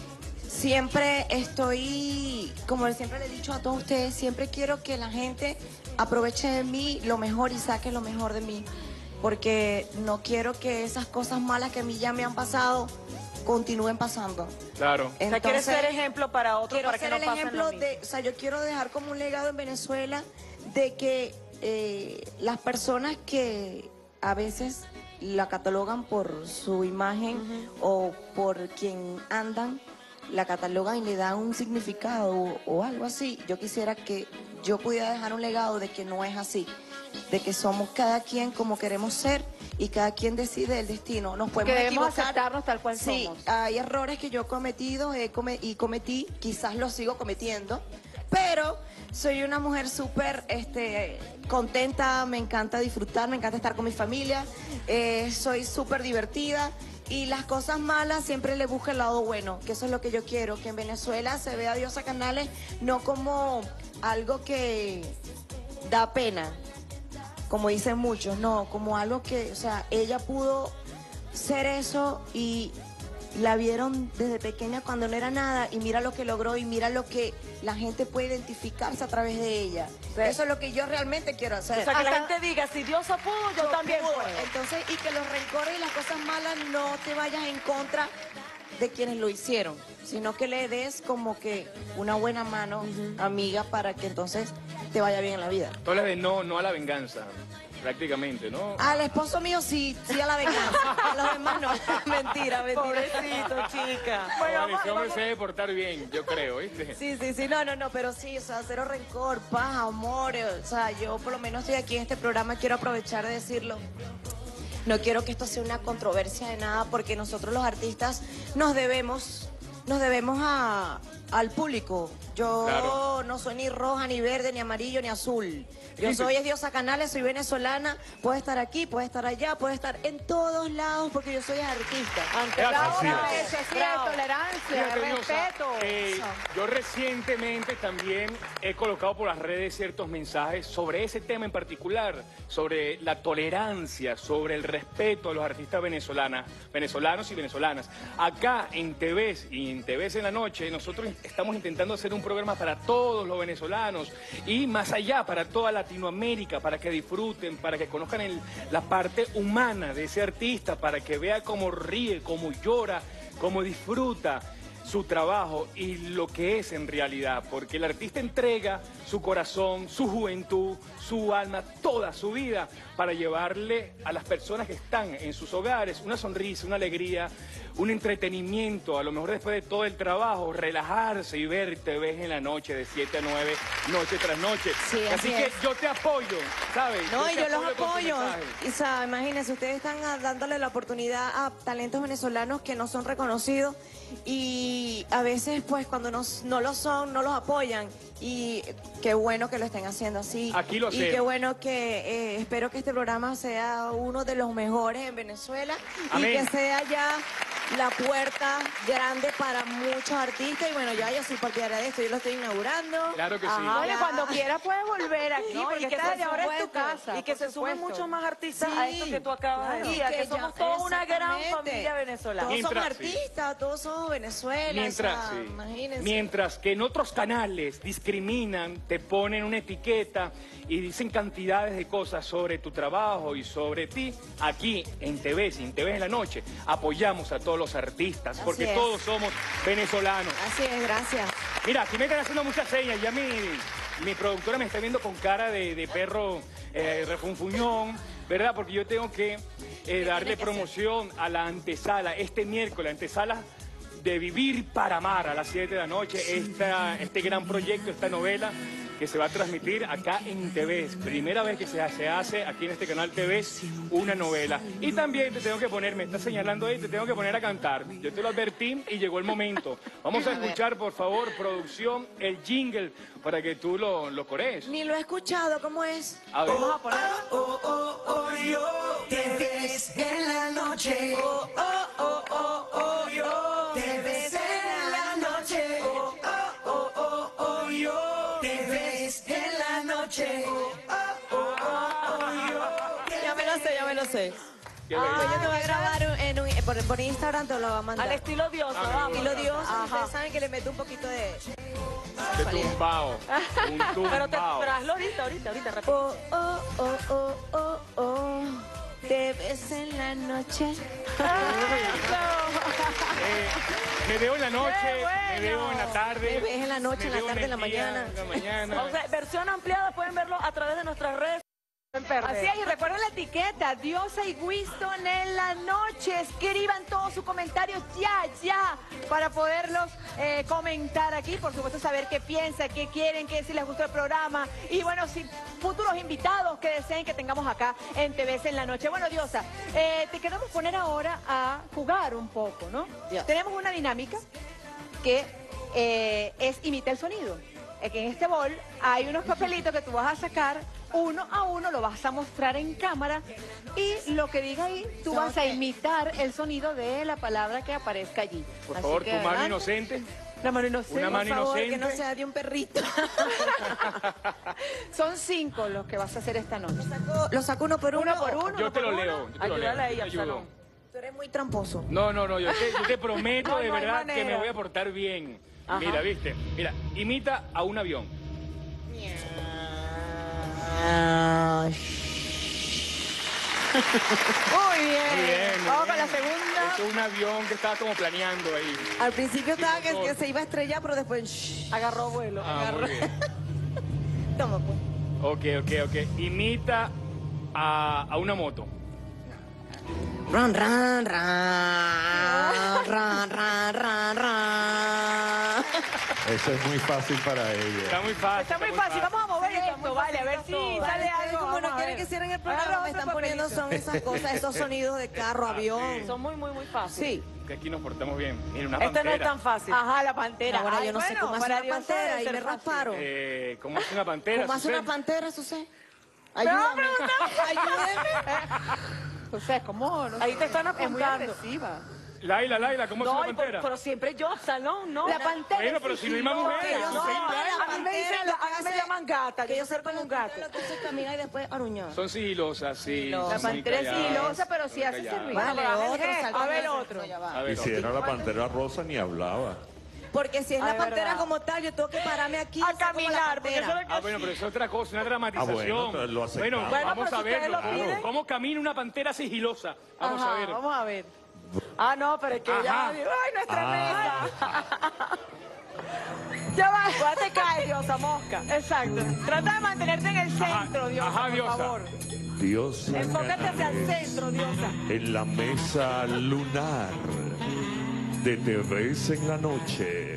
siempre estoy, como siempre le he dicho a todos ustedes, siempre quiero que la gente aproveche de mí lo mejor y saque lo mejor de mí, porque no quiero que esas cosas malas que a mí ya me han pasado continúen pasando. Claro. O sea, quieres ser ejemplo para otros Quiero para que ser no el pasen ejemplo lo mismo. de, o sea, yo quiero dejar como un legado en Venezuela de que eh, las personas que a veces la catalogan por su imagen o por quien andan, la catalogan y le dan un significado o, o algo así. Yo quisiera que yo pudiera dejar un legado de que no es así, de que somos cada quien como queremos ser y cada quien decide el destino. Nos podemos Que debemos equivocar. aceptarnos tal cual Sí, somos. hay errores que yo he cometido he come- y cometí, quizás los sigo cometiendo, pero soy una mujer súper este, contenta, me encanta disfrutar, me encanta estar con mi familia, eh, soy súper divertida. Y las cosas malas siempre le busco el lado bueno, que eso es lo que yo quiero, que en Venezuela se vea a Diosa Canales no como algo que da pena, como dicen muchos, no, como algo que, o sea, ella pudo ser eso y la vieron desde pequeña cuando no era nada y mira lo que logró y mira lo que la gente puede identificarse a través de ella. Eso es lo que yo realmente quiero hacer. O sea, que la Hasta- gente diga, si Diosa pudo, yo, yo también puedo. puedo. Entonces, y que los rencores y las cosas malas no te vayas en contra de quienes lo hicieron, sino que le des como que una buena mano, amiga, para que entonces te vaya bien en la vida. Tú hablas de no, no a la venganza, prácticamente, ¿no? Al esposo mío sí, sí a la venganza. A los demás no. Mentira, mentira. Pobrecito, chica. Bueno, Bueno, vamos- ese hombre vamos- se debe portar bien, yo creo, ¿viste? Sí, sí, sí, no, no, no, pero sí, o sea, cero rencor, paz, amor, eh, o sea, yo por lo menos estoy aquí en este programa, quiero aprovechar de decirlo. No quiero que esto sea una controversia de nada, porque nosotros los artistas nos debemos, nos debemos a, al público. Yo Claro. no soy ni roja, ni verde, ni amarillo, ni azul. Yo Sí, soy sí. es Diosa Canales, soy venezolana, puedo estar aquí, puedo estar allá, puedo estar en todos lados, porque yo soy artista. Ante Gracias. bravo, Así es. bravo. Eso sí, Bravo. tolerancia, Fíjate, Diosa, respeto. eh, Eso. yo recientemente también he colocado por las redes ciertos mensajes sobre ese tema en particular, sobre la tolerancia, sobre el respeto a los artistas venezolanas, venezolanos y venezolanas. Acá en T V y en T V en la noche, nosotros estamos intentando hacer un programa para todos los venezolanos y más allá, para toda Latinoamérica, para que disfruten, para que conozcan el- la parte humana de ese artista, para que vea cómo ríe, cómo llora, cómo disfruta su trabajo y lo que es en realidad, porque el artista entrega su corazón, su juventud, su alma, toda su vida para llevarle a las personas que están en sus hogares una sonrisa, una alegría, un entretenimiento, a lo mejor después de todo el trabajo, relajarse y ver T V en la noche de siete a nueve, noche tras noche. Sí, así así que es. yo te apoyo, ¿sabes? No, y te yo los con tu apoyo. mensaje. O sea, imagínense, ustedes están ah, dándole la oportunidad a talentos venezolanos que no son reconocidos y a veces, pues, cuando no, no lo son, no los apoyan. Y qué bueno que lo estén haciendo así. Aquí lo Y hacemos. qué bueno que eh, espero que este programa sea uno de los mejores en Venezuela Amén. y que sea ya la puerta grande para muchos artistas. Y bueno, ya yo soy partidaria de esto, yo lo estoy inaugurando. Claro que sí. Ajá, Oye, ya. cuando quieras puedes volver aquí, No, porque y que esta se de ahora es tu supuesto, casa. Y que por se sumen supuesto. muchos más artistas Sí, a esto que tú acabas claro. de decir, Y que, que somos ya- toda una gran exactamente. familia venezolana. Todos somos Mientras- sí. artistas, todos somos Venezuela. Mientras, o sea, sí. imagínense. Mientras que en otros canales discriminan, te ponen una etiqueta y dicen cantidades de cosas sobre tu trabajo y sobre ti, aquí en T V, en T V en la noche, apoyamos a todos los artistas, Así porque es. todos somos venezolanos. Así es, gracias. Mira, aquí me están haciendo muchas señas, ya mi, mi productora me está viendo con cara de, de perro eh, refunfuñón, ¿verdad? Porque yo tengo que eh, darle promoción a la antesala, este miércoles, antesala de Vivir para Amar a las siete de la noche, esta, este gran proyecto, esta novela que que se va a transmitir acá en T V. Primera vez que se, se hace aquí en este canal T V una novela. Y también te tengo que poner, me estás señalando ahí, te tengo que poner a cantar. Yo te lo advertí y llegó el momento. Vamos a escuchar, por favor, producción, el jingle para que tú lo, lo corees. Ni lo he escuchado, ¿cómo es? A ver. Vamos a poner. Oh, oh, oh, yo te ves en la noche. Oh, oh, oh, oh, oh, yo te ves en la noche. Oh, oh, oh, oh, oh, yo te ves en la noche. Oh, oh, oh, oh, yo. Ya me lo sé, ya me lo sé. Qué Ah, bello. yo te voy a grabar un- en un- por, por Instagram, te lo voy a mandar. Al estilo diosa, Ah, vamos. Estilo Dios, Ajá. ustedes saben que le meto un poquito de... De tumbao. Un Pero, te, tumbao. pero hazlo ahorita, ahorita, ahorita, repite. Oh, oh, oh, oh, oh, oh, te ves en la noche. Eh, me veo en la noche, ¡Qué me bueno! veo en la tarde. Me ves en la noche, me en la veo tarde, en la el día, mañana. en la mañana. O sea, versión ampliada pueden verlo a través de nuestras redes. Así es, y recuerden la etiqueta, Diosa y Winston en la noche. Escriban todos sus comentarios ya, ya, para poderlos eh, comentar aquí. Por supuesto, saber qué piensan, qué quieren, qué si les gustó el programa. Y bueno, si futuros invitados que deseen que tengamos acá en T V en la noche. Bueno, Diosa, eh, te queremos poner ahora a jugar un poco, ¿no? Ya. Tenemos una dinámica que eh, es imita el sonido. Es que en este bol hay unos papelitos que tú vas a sacar uno a uno, lo vas a mostrar en cámara y lo que diga ahí, tú vas a imitar el sonido de la palabra que aparezca allí. Por Así favor, que tu mano adelante. inocente. La mano inocente. Una mano Por favor, que inocente. no sea de un perrito. Son cinco los que vas a hacer esta noche. Saco- lo saco uno por uno. Uno por uno. Yo uno te por lo uno. leo, yo te lo Ayúdale leo. a ella, Yo te ayudo. Absalón. Tú eres muy tramposo. No, no, no, yo te, yo te prometo No, de no hay verdad que manera. me voy a portar bien. Ajá. Mira, viste, mira, imita a un avión. Muy bien. Muy bien, muy Vamos con bien. la segunda. Es un avión que estaba como planeando ahí. Al principio estaba que, motor. que se iba a estrellar, pero después... shh, Agarró vuelo. Ah, muy bien. toma, pues. Ok, ok, ok. Imita a, a una moto. Ran, ran, ran, ran, ran, ran, ran. Eso es muy fácil para ella. Está muy fácil. Está muy fácil. Vamos a mover esto, vale, a ver si todo. sale Vale, ustedes algo. como Vamos no a quieren ver. que cierren el Agarra programa, me otro están poniendo papelito. son esas cosas, esos sonidos de carro, avión. Son muy, muy, muy fáciles. Sí. Que aquí nos portamos bien. Mira, una Este no es pantera. tan fácil. Ajá, la pantera. Ahora Ay, yo no sé bueno, cómo hace para una Dios pantera debe y ser me fácil. rasparon. Eh, ¿Cómo hace una pantera? ¿Cómo hace Susé? una pantera, Susé? No, Ayúdame. pero Ayúdeme. O sea, ¿cómo? No, Ahí te están es muy apuntando. agresiva. Laila, Laila, ¿cómo No, hace y una por- pantera? pero siempre yo, Salón, ¿no? La pantera. Bueno, es pero si no hay más sigilosa. mujeres. yo No, sé, a la mí me dicen, pantera la- lo que a mí me hace- llaman gata, que yo sepa soy como un la gato. pantera, entonces camina y después aruñó. Son sigilosas, sí. La son muy pantera es calladas, sigilosa, pero sí muy hace calladas. servir. Vale, Bueno, pero otro, a ver, salga a ver de- otro. no, ya va. A ver, Y si era la pantera rosa ni hablaba. Porque si es Ah, la es pantera verdad. como tal, yo tengo que pararme aquí y A ser como la caminar, porque pantera. eso es lo Ah, que bueno, pero sí. es otra cosa, una dramatización. Ah, bueno, entonces lo aceptamos. Bueno, Bueno, vamos pero a si ustedes verlo. lo piden. ¿Cómo camina una pantera sigilosa? Vamos Ajá, a ver. Vamos a ver. Ah, no, pero es que Ajá. ya. Ay, nuestra Ah. mesa. Ya va. Ya te cae, Diosa Mosca. Exacto. Trata de mantenerte en el centro, Ajá, Diosa, ajá, por Diosa. favor. Dios Enfócate hacia el centro, Diosa. en la mesa lunar de Te ves en la noche.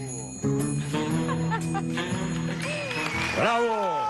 ¡Bravo!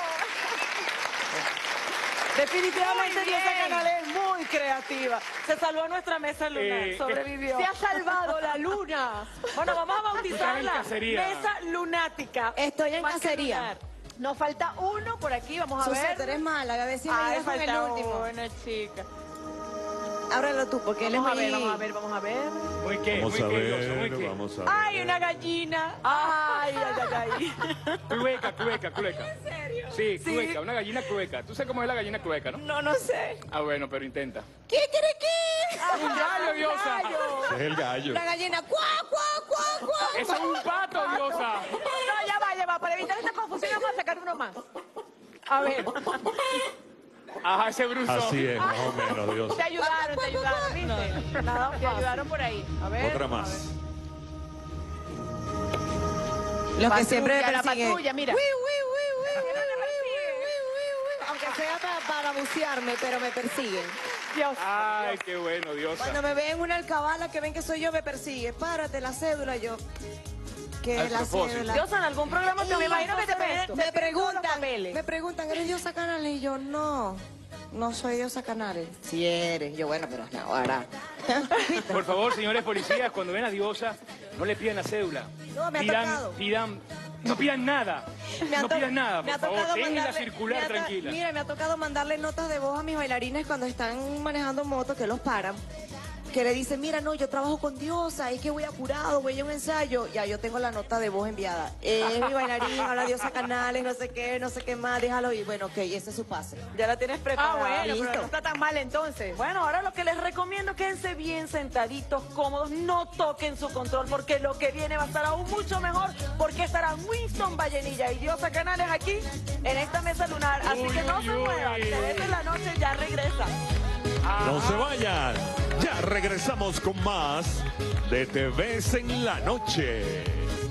Definitivamente Muy bien. Diosa Canal es muy creativa. Se salvó nuestra mesa lunar, Eh, sobrevivió. Se ha salvado la luna. Bueno, vamos a Estás en bautizarla. cacería. Mesa lunática. Estoy en Más que cacería. lunar. Nos falta uno por aquí, vamos a Susé, ver. tú eres mala, a ver si me Ay, ayudas con el falta último. una chica. Ábrelo tú, porque él es Vamos a muy... ver, vamos a ver, vamos a ver. Muy qué, Vamos muy a qué, Diosa, muy ver, qué. vamos a ver. ¡Ay, una gallina! Ay, ay, ay, ay. Clueca, clueca, clueca. ¿En serio? Sí, clueca, una gallina clueca. ¿Tú sabes cómo es la gallina clueca, no? No, no sé. Ah, bueno, pero intenta. ¿Qué quiere qué? ¡Un gallo, Diosa! Ese es el gallo. La gallina, cuá, cuá, cuá, cuá. ¡Eso es un pato, Diosa! No, ya va, ya va. Para evitar esta confusión, vamos a sacar uno más. A ver, Ajá, ese bruso. Así es, más o menos, Dios. te ayudaron, te ayudaron, ¿viste? Nada Te ayudaron por ahí. A ver. Otra más. Los que siempre me Patrulla, la persiguen. patrulla, mira. Uy, uy, uy, uy, uy, uy, uy, uy, uy. Aunque sea para, para bucearme, pero me persiguen. Dios. Ay, qué bueno, Diosa. Cuando me ven una alcabala que ven que soy yo, me persigue. Párate la cédula, yo. Que Al él hace propósito. de la- Diosa, en algún programa te Y me imagino que te me, piden- te me piden todos los preguntan, papeles. me preguntan, ¿eres Diosa Canales? Y yo, no, no soy Diosa Canales. Si eres. Yo, bueno, pero ahora. Por favor, señores policías, cuando ven a Diosa, no le pidan la cédula. No, me ha pidan, tocado. pidan, no pidan nada. Me ha No to- pidan nada, me ha por favor. tocado Déjenla mandarle- circular me ha to- tranquila. Mira, me ha tocado mandarle notas de voz a mis bailarines cuando están manejando moto, que los paran. Que le dicen, mira, no, yo trabajo con Diosa, es que voy apurado, voy a un ensayo. Ya, yo tengo la nota de voz enviada. Es mi bailarín, ahora Diosa Canales, no sé qué, no sé qué más, déjalo ir. Bueno, ok, ese es su pase. Ya la tienes preparada. Ah, bueno, pero Listo. no está tan mal entonces. Bueno, ahora lo que les recomiendo, quédense bien sentaditos, cómodos, no toquen su control, porque lo que viene va a estar aún mucho mejor, porque estarán Winston Vallenilla y Diosa Canales aquí en esta mesa lunar. Así que no Uy, se uy, muevan, uy. Te ves en la noche, ya regresa. No se vayan. Ya regresamos con más de Te ves en la noche.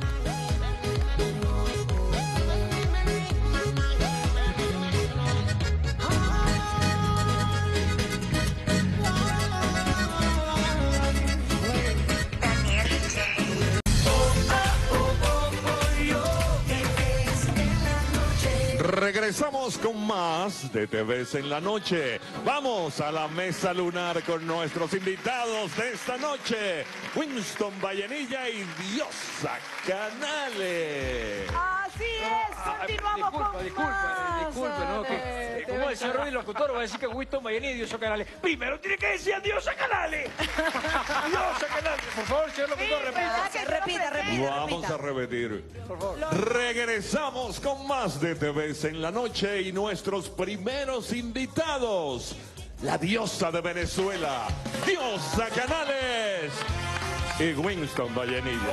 Regresamos con más de Te ves en la noche. Vamos a la mesa lunar con nuestros invitados de esta noche, Winston Vallenilla y Diosa Canales. Así es, Ah, continuamos disculpa, con disculpa, más. disculpa, ¿no? Que, de- eh, como el señor y locutor va a decir que Winston Vallenilla y Diosa Canales. Primero tiene que decir a Diosa Canales. Diosa Canales. Por favor, señor locutor, Sí, repita. ¿verdad que yo lo Repita, presento? repita. Vamos a repetir. Por favor. Regresamos con más de Te ves en la noche y nuestros primeros invitados. La diosa de Venezuela, Diosa Canales y Winston Vallenilla.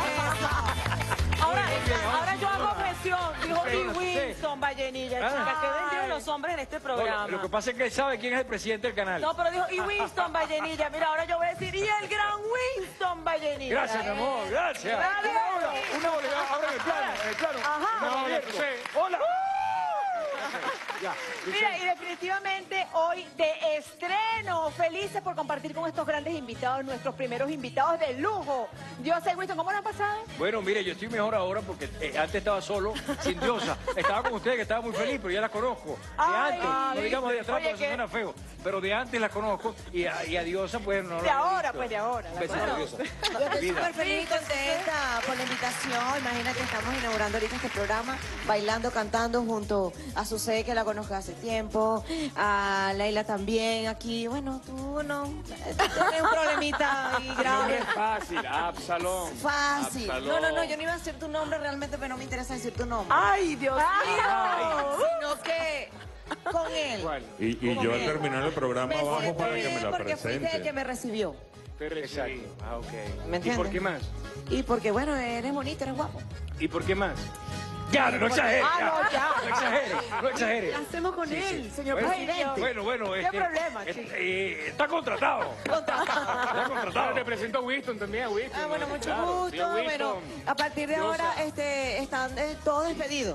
Ahora, Muy bien, ahora yo hago objeción, dijo Sí, y Winston Vallenilla, chica, que vendidos los hombres en este No, programa. lo, lo que pasa es que él sabe quién es el presidente del canal. No, pero dijo, y Winston Vallenilla. Mira, ahora yo voy a decir, y el gran Winston Vallenilla. Gracias, mi amor, gracias. Dale. Una bolera, ahora en el plano, en el plano. Ajá. Una bolera, sí. Hola. Ya. Mira, y definitivamente hoy de estreno, felices por compartir con estos grandes invitados, nuestros primeros invitados de lujo. Diosa y Winston, ¿cómo lo han pasado? Bueno, mire, yo estoy mejor ahora porque eh, antes estaba solo, sin Diosa. Estaba con ustedes, que estaba muy feliz, pero ya la conozco. De Ay, antes, no ¿viste? digamos de atrás Oye, porque que- eso suena feo. Pero de antes la conozco y a, y a Diosa pues no De la he ahora, visto. pues de ahora. la Besito, conozco. Diosa. Yo estoy Vida. súper feliz y contenta por la invitación. Imagínate, estamos inaugurando ahorita este programa, bailando, cantando junto a Susé, que la conozco hace tiempo, a Leila también aquí. Bueno, tú no, tienes un problemita ahí No grave. es fácil, Absalón. Fácil. Absalón. No, no, no, yo no iba a decir tu nombre realmente, pero no me interesa decir tu nombre. Ay, Dios mío. Sino que con él. ¿Cuál? Y, y yo al terminar el programa Me abajo siento para que bien me la porque fuiste el que presente. me recibió. Te recibí. Ah, ok. ¿Me ¿Y por entiendes? qué más? Y porque, bueno, eres bonito, eres guapo. ¿Y por qué más? Ya, no exagere. Ah, no, ya. No exagere, no exagere. ¿Qué hacemos con él, señor Bueno, presidente? Bueno, bueno, ¿Qué este, problema, este, chico? eh, está contratado. Está Ahora contratado. te presento a Winston también, a Winston. Ah, bueno, ¿no? mucho Claro, gusto. sí, a Bueno, Winston. a partir de Diosa. ahora este, están eh, todos despedidos.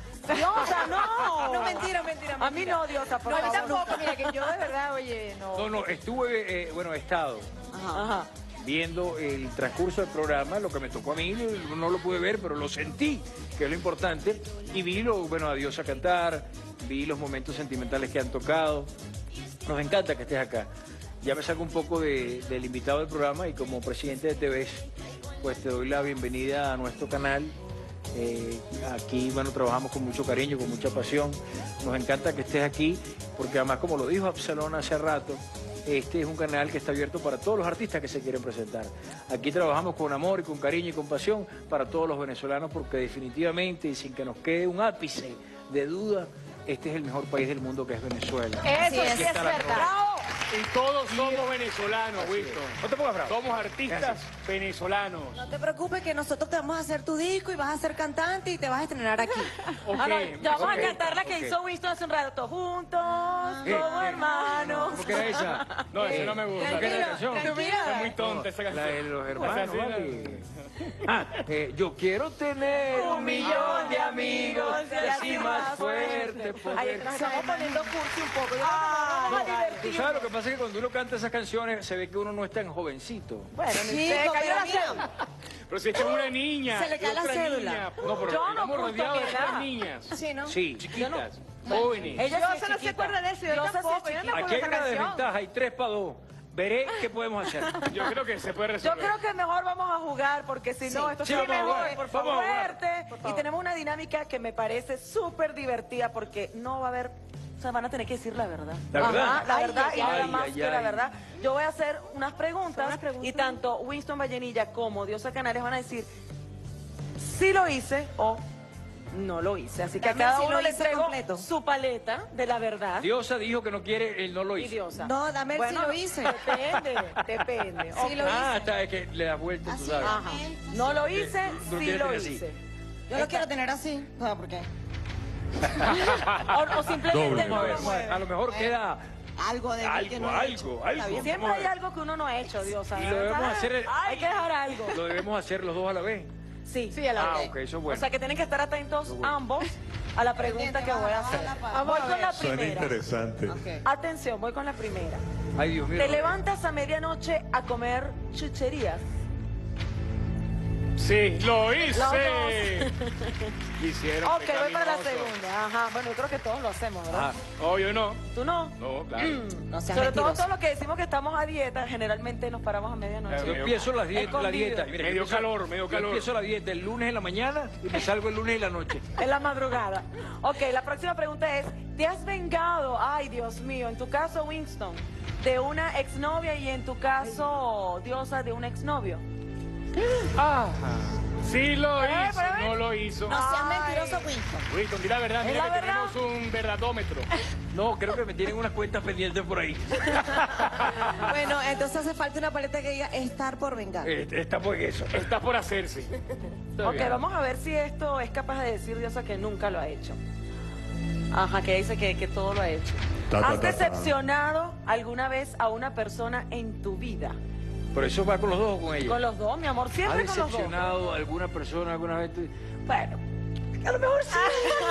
Diosa, no. No, mentira, mentira, A mí mentira. no, Diosa, por No, a mí favor. tampoco, mira, que yo de verdad, oye, no. No, no, estuve, eh, bueno, he estado Ajá. viendo el transcurso del programa, lo que me tocó a mí, no, no lo pude ver, pero lo sentí, que es lo importante, y vi lo, bueno, a Diosa cantar, vi los momentos sentimentales que han tocado. Nos encanta que estés acá. Ya me saco un poco de- del invitado del programa y como presidente de T V, pues te doy la bienvenida a nuestro canal. Eh, aquí, bueno, trabajamos con mucho cariño, con mucha pasión. Nos encanta que estés aquí, porque además, como lo dijo Absalón hace rato, este es un canal que está abierto para todos los artistas que se quieren presentar. Aquí trabajamos con amor y con cariño y con pasión para todos los venezolanos, porque definitivamente, y sin que nos quede un ápice de duda, este es el mejor país del mundo, que es Venezuela. Eso es. sí es Está la verdad. Y todos somos venezolanos, Winston. No te pongas bravo. Somos artistas venezolanos. No te preocupes que nosotros te vamos a hacer tu disco y vas a ser cantante y te vas a estrenar aquí. Ok, Ah, no, ya vamos ok, a cantar la que ok. hizo Winston hace un rato. Juntos, Eh, como eh, hermanos. ¿Cómo que era esa? No, esa no me gusta. ¿Cómo que era la Tranquilo, canción? tranquilo. Es muy tonta esa La canción. de los O sea, hermanos, sí, ¿vale? Ah, eh, yo quiero tener un millón de amigos y así más fuerte Ay, poder. nos estamos poniendo cursi un poco. Yo Ah, creo que nos vamos a Tú divertir. sabes lo que pasa es que cuando uno canta esas canciones se ve que uno no es tan jovencito. Bueno, Sí, Se cayó la pero mira, cédula. Pero si esta es una niña. Se le cae la otra cédula. niña. No, pero Yo no estamos justo rodeados de mi otras edad. niñas. Sí, ¿no? Sí. Chiquitas, jóvenes. Ella Yo sí es se no se chiquita. acuerda de eso, yo Yo sé si es tampoco, yo no me chiquita. acuerdo Aquí hay esa una canción. desventaja, hay tres para dos. Veré qué podemos hacer. Yo creo que se puede Yo resolver. creo que mejor vamos a jugar porque si no, esto Sí, se vamos a pone jugar, por vamos a jugar. fuerte. Por Y favor. tenemos una dinámica que me parece súper divertida porque no va a haber, o sea, van a tener que decir la verdad. ¿La verdad? Ajá, la Ay, verdad ay, y nada ay, más ay, que la ay. verdad. Yo voy a hacer unas preguntas, Unas preguntas. y tanto Winston Vallenilla como Diosa Canales van a decir si lo hice o no lo hice. Así que a Dame cada si uno lo le hice entrego completo. su paleta de la verdad. Diosa dijo que no quiere, él no lo Y hizo. Diosa. No, dame el Bueno, si lo hice. Depende, depende. Sí lo Ah, hice. está, es que le das vuelta, tú Así sabes. Ajá. No lo hice, Eh, tú lo sí quieres lo tener así. hice. Yo lo quiero tener así. No, ¿por qué? O, o simplemente Doble. no A lo ver, mueve. a lo mejor queda Algo de mí que algo, no he algo, hecho. algo. Está bien. Siempre Vamos a hay ver. algo que uno no ha hecho, Diosa. Y lo debemos ¿verdad? hacer- Hay que dejar algo. Lo debemos hacer los dos a la vez. Sí. Sí, a la Ah, vez. ok, eso es O bueno. sea que tienen que estar atentos Eso bueno. ambos a la pregunta que voy a hacer. Voy con la Suena primera. interesante. Atención, voy con la primera. Ay, Dios mío. ¿Te levantas a medianoche a comer chucherías? Sí, lo hice. Los Quisieron Ok, voy para la pecaminoso. segunda. Ajá, bueno, yo creo que todos lo hacemos, ¿verdad? Ah, Obvio no. ¿Tú no? No, claro. No seas Sobre todo mentiroso. todos los que decimos que estamos a dieta, generalmente nos paramos a medianoche. yo empiezo la dieta, la Escondido. dieta. Mira, yo Medio empiezo- calor, medio yo calor. empiezo la dieta el lunes en la mañana y me salgo el lunes en la noche. En la madrugada. Ok, la próxima pregunta es, ¿te has vengado, ay Dios mío, en tu caso Winston, de una exnovia y en tu caso, Diosa, de un exnovio? Ah, sí lo Pero, hizo, pero, pero. no lo hizo. No seas Ay. mentiroso, Winston. Winston, di la verdad, ¿Es mira la que verdad? tenemos un verdadómetro. No, creo que me tienen unas cuentas pendientes por ahí. Bueno, entonces hace falta una paleta que diga estar por vengar. Eh, Está por eso. Está por hacerse. Está Ok, bien. vamos a ver si esto es capaz de decir Diosa que nunca lo ha hecho. Ajá, que dice que, que todo lo ha hecho. Ta, ta, ¿Has ta, ta. decepcionado alguna vez a una persona en tu vida? Por eso va con los dos o con ella. Con los dos, mi amor, ¿Ha siempre con los dos. decepcionado a alguna persona alguna vez? tú- Bueno, a lo mejor sí.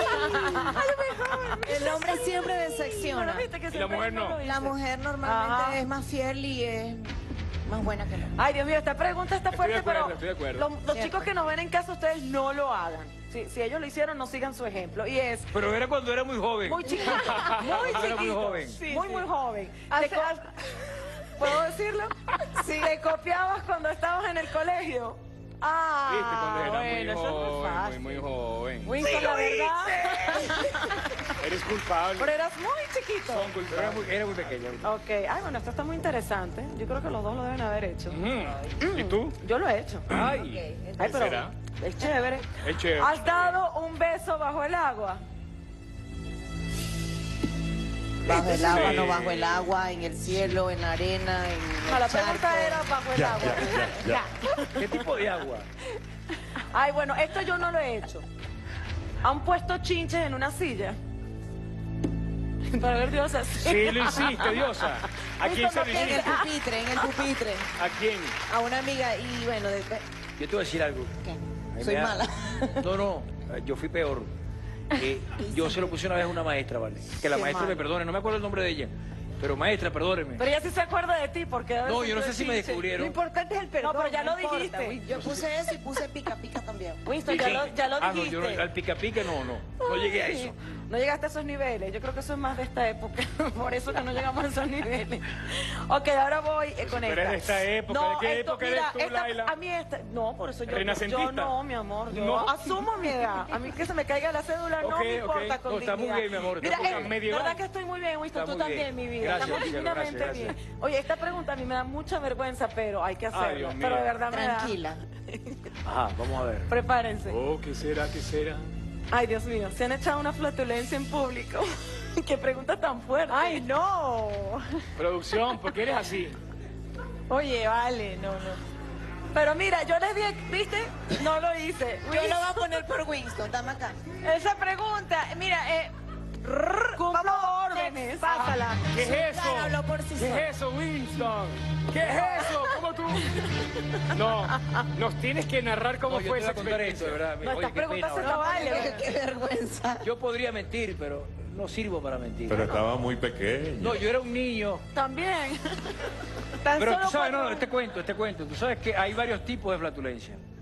El hombre siempre Pero decepciona. viste que Y la siempre mujer no. lo hice. La mujer normalmente Ajá. es más fiel y es más buena que el hombre. Ay, Dios mío, esta pregunta está Estoy fuerte, de acuerdo, pero estoy de acuerdo. los, los Cierto. chicos que nos ven en casa, ustedes no lo hagan. Si, si ellos lo hicieron, no sigan su ejemplo. Y es Pero era cuando era muy joven. muy chiquito, muy Era muy chiquito. joven. Sí, muy, muy joven. Hace- Te co- ¿Puedo decirlo? Sí. ¿Te copiabas cuando estabas en el colegio? Ah, Viste, cuando era bueno, muy eso es muy joven, fácil. muy, muy joven. Winston, la verdad. Eres culpable. Pero eras muy chiquito. Son Era culpables. muy, era muy pequeño. Ok, ay, bueno, esto está muy interesante. Yo creo que los dos lo deben haber hecho. Ujú. ¿Y tú? Yo lo he hecho. Ay, Ay, pero ¿será? es chévere. Es chévere. ¿Has dado un beso bajo el agua? Bajo el agua, Sí. no bajo el agua, en el cielo, en la arena, en No, el la pregunta charco. era bajo el Ya, agua. ya, ya, ya. ¿Qué tipo de agua? Ay, bueno, esto yo no lo he hecho. ¿Han puesto chinches en una silla? Para ver Dios así. Sí lo hiciste, Diosa. ¿A quién se lo En el hiciste? pupitre, en el pupitre. ¿A quién? A una amiga y bueno, de, Yo te voy a decir algo. ¿qué? A mí Soy me da- mala. No, no, eh, yo fui peor. Eh, yo se lo puse una vez a una maestra, ¿vale? Que la Qué maestra me mal. perdone, no me acuerdo el nombre de ella. Pero maestra, perdóneme. Pero ella sí se acuerda de ti porque... debe No, ser yo no tu sé si me chinche. Lo descubrieron. importante es el perdón. No, pero ya lo importa, dijiste. Winston. Yo puse eso y puse pica pica también. Winston, ya lo, ya lo Ah, no, dijiste. yo no- al pica pica no, no. No llegué a eso. No llegaste a esos niveles. Yo creo que eso es más de esta época. Por eso que no llegamos a esos niveles. Ok, ahora voy eh, con Pero esta. eres de esta época. ¿De qué esto, época mira, eres tú, esta- Laila? A mí esta... No, por eso yo, ¿Renacentista? yo no, mi amor. Yo No. asumo mi edad. A mí que se me caiga la cédula no Ok, me ok. importa con No, está muy dignidad. bien, mi amor, está Mira, muy eh, bien. Medieval. verdad que estoy muy bien, Winston. Está Tú muy también, bien. mi vida. Gracias, Estamos cielo, divinamente gracias, bien. gracias. Oye, esta pregunta a mí me da mucha vergüenza, pero hay que hacerlo. Dios mío. Pero de verdad me da... Tranquila. Ajá, vamos a ver. Prepárense. Oh, ¿qué será? ¿Qué será? Ay, Dios mío, se han echado una flatulencia en público. Qué pregunta tan fuerte. Ay, no. Producción, ¿por qué eres así? Oye, vale, no, no. Pero mira, yo les dije, ¿viste? No lo hice. Yo lo voy a poner por Winston, dame acá. Esa pregunta, mira, eh, Cumplo vamos, órdenes. pásala. ¿Qué es eso? Claro, habló por sí ¿Qué solo. es eso, Winston? ¿Qué es eso? ¿Cómo tú? No, nos tienes que narrar cómo No, yo fue te voy esa a contar esto, de experiencia. verdad. No, Oye, estas qué pena, preguntas se ¿verdad? no valen. Qué vergüenza. Yo podría mentir, pero no sirvo para mentir. Pero estaba muy pequeño. No, yo era un niño. También. Tan Pero solo tú sabes, no, cuatro- no, este cuento, este cuento. Tú sabes que hay varios tipos de flatulencia.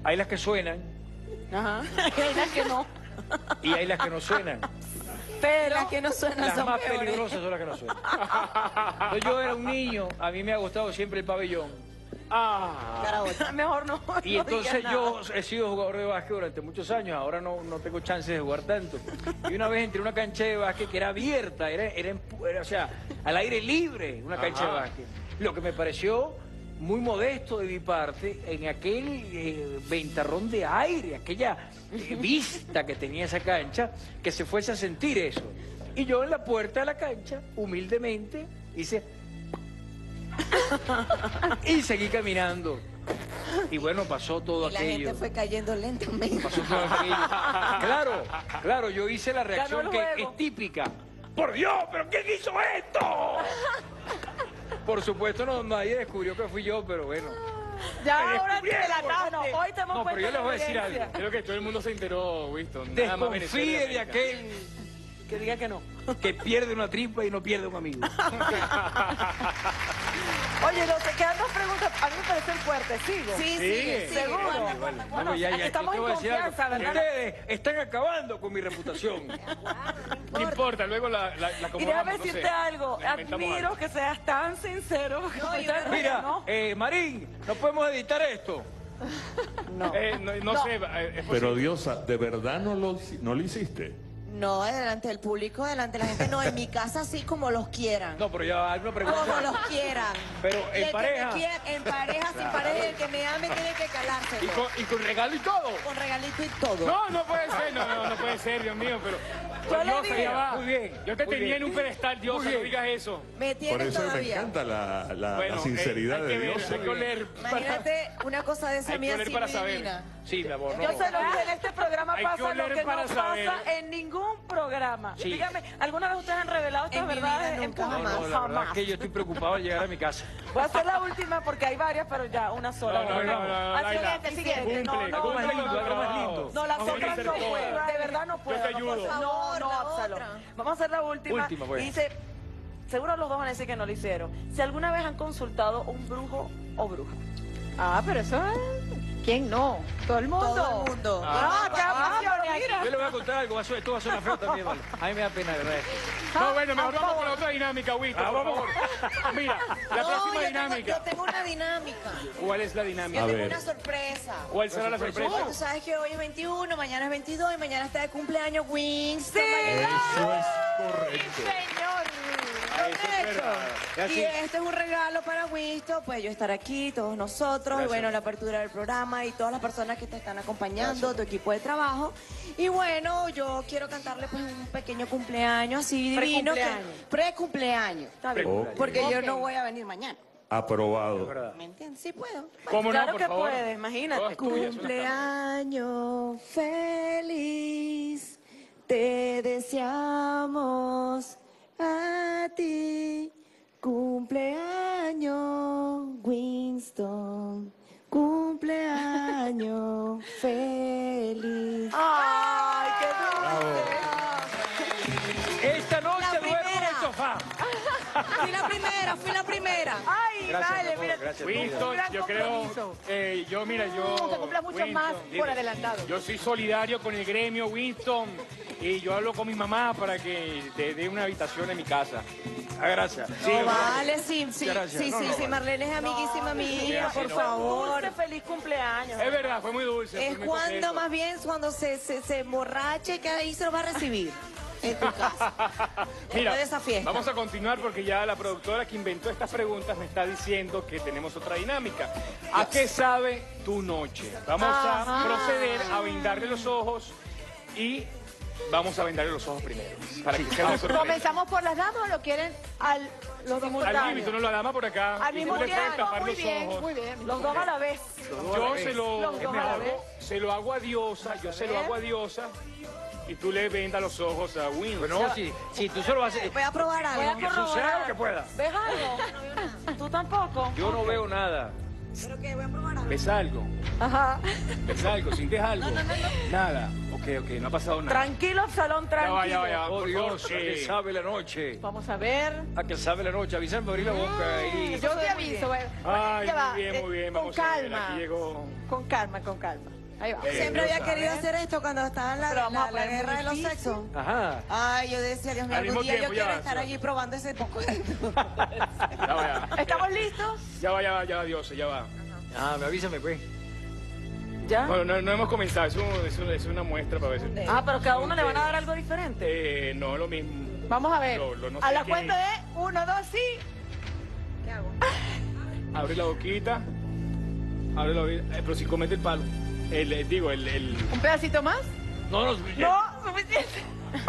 Hay las que suenan Ajá. Y hay las que no. y hay las que no suenan. Pero Las que no suenan Las son más peores. peligrosas son las que no suenan. Entonces, yo era un niño, a mí me ha gustado siempre el pabellón. Ah, Caraota. mejor no. Y no entonces digas yo nada. he sido jugador de básquet durante muchos años, ahora no, no tengo chance de jugar tanto. Y una vez entré a una cancha de básquet que era abierta, era, era, en- era, o sea, al aire libre, una cancha de Ajá. básquet. Lo que me pareció muy modesto de mi parte en aquel eh, ventarrón de aire, aquella eh, vista que tenía esa cancha, que se fuese a sentir eso. Y yo en la puerta de la cancha, humildemente, hice... y seguí caminando. Y bueno, pasó todo Y la aquello. gente fue cayendo lentamente. Pasó todo aquello. Claro, claro, yo hice la reacción el que juego. es típica. ¡Por Dios! ¿Pero quién hizo esto? Por supuesto, no, nadie descubrió que fui yo, pero bueno. Ya Me ahora te descubrieron. delataste. Hoy te hemos No, pero puesto yo les en voy a decir evidencia. algo. creo que todo el mundo se enteró, Winston. Nada más Venezuela y Desconfíe de América. aquel Que diga que no. que pierde una tripa y no pierde un amigo. Oye, no sé, quedan dos preguntas. A mí me parecen fuertes. ¿Sigo? Sí, sí, Sí. sí. ¿Seguro? Guarda, Vale, guarda, Bueno, no, ya, ya, estamos yo te voy en a decir algo. confianza, ¿verdad? Ustedes están acabando con mi reputación. No importa, luego la, la, la Y acomodamos, déjame no decirte sé. algo. Le inventamos Admiro algo. que seas tan sincero. No, y Ustedes una- Mira, no. eh, Marín, no podemos editar esto. No. Eh, no, no No. sé, eh, es Pero posible. Diosa, ¿de verdad no lo, no lo hiciste? No, delante del público, delante de la gente, no, en mi casa así como los quieran. No, pero ya hay una Como pregunta. los quieran. Pero Y en el que pareja. me quiera- en pareja, sin pareja, el que me ame tiene que calárselo. Y con, y con regalo y todo. Con regalito y todo. No, no puede ser, no, no, no puede ser, Dios mío, pero... Yo le Diosa, dije. ya va. Muy bien, Yo te muy tenía bien. en un pedestal, Diosa, Muy no bien. digas eso. Me Por tienen eso me todavía. encanta la, la- Bueno, la eh, sinceridad hay que de ver, Diosa. hay que oler para- Imagínate una cosa de esa Hay que mía oler así para muy saber. divina. Sí, mi amor, no. Yo sé lo que en este programa Hay que pasa, lo oler que no para pasa saber. en ningún programa. Sí. Dígame, ¿alguna vez ustedes han revelado estas En mi verdades vida en nunca, público? No, no, la verdad es que yo estoy preocupado al llegar a mi casa. Voy a hacer la última porque hay varias, pero ya, una sola. No, no, no, no, no, Al Laila. siguiente, siguiente. No, Cumple, no, cumple no, con no, tu no, trabajo. no, las Vamos a otras hacer no todo. puedo. De verdad no puedo. te no ayudo. puedo. Por No, favor, no, la Absalom. otra. Vamos a hacer la última. Última, pues. Y dice, seguro los dos van a decir que no lo hicieron. Si alguna vez han consultado un brujo o bruja. Ah, pero eso es... ¿Quién no? Todo el mundo. Todo el mundo. Ah, qué Ah, emoción, pero mira. Yo le voy a contar algo, va a ser- esto va a sonar feo también, ¿vale? A mí me da pena, de verdad. esto. No, bueno, mejor a vamos favor. con la otra dinámica, Winston, Ah, por vamos. favor. Mira, la No, próxima yo tengo, dinámica. yo tengo una dinámica. ¿Cuál es la Yo dinámica? A tengo ver. una sorpresa. ¿Cuál será la sorpresa? Tú sabes que hoy es veintiuno, mañana es veintidós y mañana está de cumpleaños Winston. Eso es correcto. Eso es verdad. Y así- Y este es un regalo para Winston, pues yo estar aquí, todos nosotros, y Gracias. bueno, la apertura del programa y todas las personas que te están acompañando, tu equipo de trabajo. Y bueno, yo quiero cantarle pues un pequeño cumpleaños así divino. que- Precumpleaños. Pre-cumpleaños. Está bien. Ok. Porque yo Ok. no voy a venir mañana. Aprobado. verdad. ¿Me entiendes? Sí puedo. ¿Cómo Claro no, por que favor? puedes, imagínate. Todas tuyas, unas Cumpleaños feliz, te deseamos a ti. Cumpleaños Winston, cumpleaños feliz. Ay, qué dulce. Esta noche La duermo en el primera. sofá. Fui la primera, fui la primera. Ay, Gracias, dale, mi amor, mira. gracias. Winston, gran yo creo, compromiso. eh, yo mira, yo... Que cumplas mucho Winston, más por dime. adelantado. Yo soy solidario con el gremio, Winston, y yo hablo con mi mamá para que te dé una habitación en mi casa. Ah, gracias. Sí, No, mi amor. vale, sí, sí, Gracias. sí, No, sí, no, sí, vale. Marlene es amiguísima mía, sí, por no. favor. Dulce, feliz cumpleaños. Es verdad, fue muy dulce. Es fue muy cuando coqueto. más bien cuando se, se, se emborrache que ahí se lo va a recibir en tu casa. Mira, Después de esa fiesta. vamos a continuar porque ya la productora que inventó estas preguntas me está diciendo que tenemos otra dinámica. ¿A qué sabe tu noche? Vamos a Ajá. proceder a vendarle los ojos y vamos a vendarle los ojos primero. Para que sea una sorpresa. ¿Comenzamos por las damas o lo quieren al los Al simultáneos? mismo, tú no la dama por acá. Al y mismo tú le puedes tiempo, tapar muy los bien, ojos. muy bien. Los dos a la vez. Yo se lo, Los dos a la hago, vez. se lo hago a Diosa, yo se lo hago a Diosa y tú le vendas los ojos a Win. Bueno, si, si tú solo vas a hacer... Voy a probar Voy a algo. Que suceda lo que pueda. ¿Ves algo? ¿Tú tampoco? Yo no veo nada. Pero que voy a probar algo. ¿Ves algo? Ajá. ¿Ves algo? ¿Sientes algo? Nada. Ok, ok, no ha pasado nada. Tranquilo, Absalón, Ya tranquilo. va, ya va, ya va. Oh por Dios, favor, a que eh, sabe la noche. Vamos a ver. A que sabe la noche. Avísame para abrir la boca ahí. Yo te aviso. bueno, Ay, ya va, muy bien, eh, muy bien. Con Vamos a ver, calma. aquí llegó. Con calma, con calma. Ahí va. Eh, Siempre había Diosa. querido hacer esto cuando estaba en la, Pero vamos a la- la poner guerra muy de los difícil. sexos. Ajá. Ay, yo decía, Dios mío, Al mismo algún día yo tiempo, ya quiero va, estar ya va. allí probando ese poco. Ya va, ya va. ¿Estamos listos? Ya va, ya va, ya va, Dios, ya va. Ah, me avísame, pues. ¿Ya? Bueno, no, no hemos comenzado, es, un- es un- es una muestra para ver si... Ah, pero cada uno le van a dar algo diferente. Eh, no es lo mismo. Vamos a ver. Lo- lo no a sé la qué. cuenta de uno, dos, sí. ¿Qué hago? Abre la boquita. Abre la boquita. Eh, pero si comete el palo. El, eh, digo, el... el... ¿Un pedacito más? No, no, No, suficiente.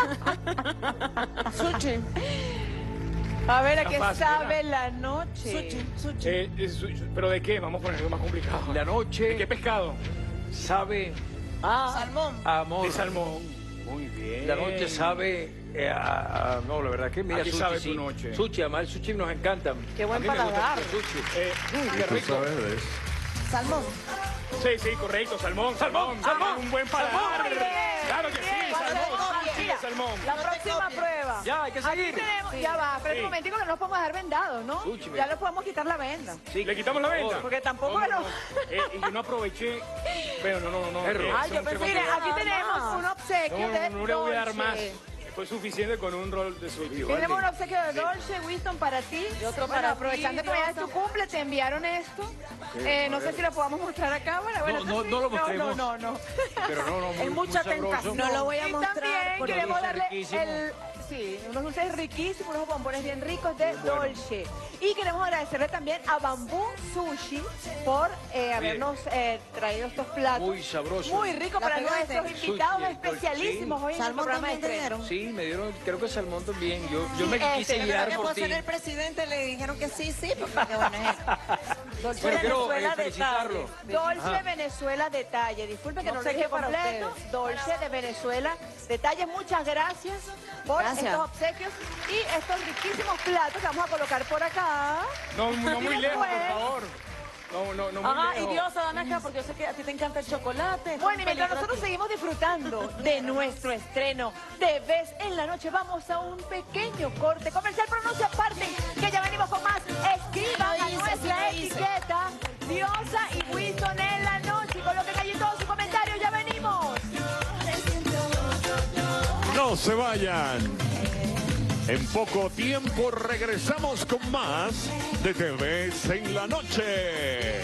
Sushi. A ver, ¿a Está qué fácil, sabe ¿verdad? la noche? Sushi, sushi. eh, es- ¿Pero de qué? Vamos a poner algo más complicado. La ¿De qué noche pescado? sabe Ah, Salmón. a amor. De salmón. Muy bien. La noche sabe eh, a, a- no, la verdad que mira, ¿A qué sushi, sabe sí. tu noche? Sushi, además el sushi nos encanta. Qué buen A mí me gusta paladar. mucho el sushi. Eh, Mm, qué rico. Salmón. sí, sí, correcto. Salmón, salmón, salmón. Un buen paladar. Muy bien, Claro que muy sí, bien. salmón. Mira, Sushi de salmón. la próxima prueba. Ya, hay que Aquí seguir. tenemos, ya va, pero Sí. un momentico que no nos podemos dejar vendados, ¿no? Sushi, Ya ven. le podemos quitar la venda. Sí, ¿Le quitamos la por venda? favor. Porque tampoco ¿Cómo lo- no? Eh, y yo no aproveché. Bueno, no, no, no. Error. eh, Ah, eso yo no se pensé Mire, considera. aquí tenemos un obsequio No, de no, no le voy a dar Dolce. más. Fue suficiente con un rol de sushi. Tenemos un obsequio de Dolce Winston para ti. Y otro Bueno, para aprovechando ti, que mañana es Diosa. tu cumple, te enviaron esto. Eh, no sé si lo podamos mostrar a cámara. Bueno, No, no, esto no lo sí. mostremos. No, no, no. Pero no, no, muy, Es mucha muy sabroso. tentación. No lo voy a Y mostrar. también porque- queremos dulces darle riquísimos. el, sí, unos dulces riquísimos, unos bombones bien ricos de Dolce. Y queremos agradecerle también a Bambú Sushi por eh, habernos eh, traído estos platos. Muy sabroso. Muy ricos ¿La para pegaste? nuestros invitados Sushi, especialísimos sí. hoy en nuestro Salmón programa de también te estreno. dieron. Sí, me dieron, creo que salmón también. Yo, yo Sí, me este, quise la guiar Que por por ti. ser el presidente le dijeron que sí, sí, porque bueno es eso. Dolce Bueno, quiero Venezuela eh, de felicitarlo. Talle. Dolce Ajá. Venezuela Detalle. Disculpe que No no, sé lo dije qué para completo. ustedes. Dolce de Venezuela Detalle. Muchas gracias por Gracias. estos obsequios y estos riquísimos platos que vamos a colocar por acá. No, no muy Y lejos, por después- favor. No, no, no muy Ajá, y lejos. Diosa, dame acá, porque yo sé que a ti te encanta el chocolate. Bueno, y Es mientras peligro nosotros aquí. seguimos disfrutando de nuestro estreno de Vez en la Noche, vamos a un pequeño corte comercial, pero no se aparten, que ya venimos con más. Escriban Sí lo a hice, nuestra sí lo hice. etiqueta Diosa y Winston en la noche. Y coloquen allí todos sus comentarios, ya venimos. No se vayan. En poco tiempo regresamos con más de Te Ves en la Noche.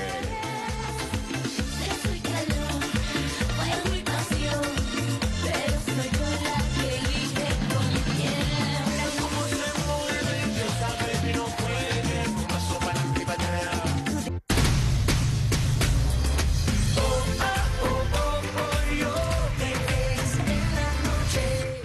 Soy calor, fuego y pasión, pero soy yo la que elige con quién. Cómo se mueve, yo sabe que no puede, un paso para arriba ya. Oh, ah, oh, oh, oh, yo te ves en la noche.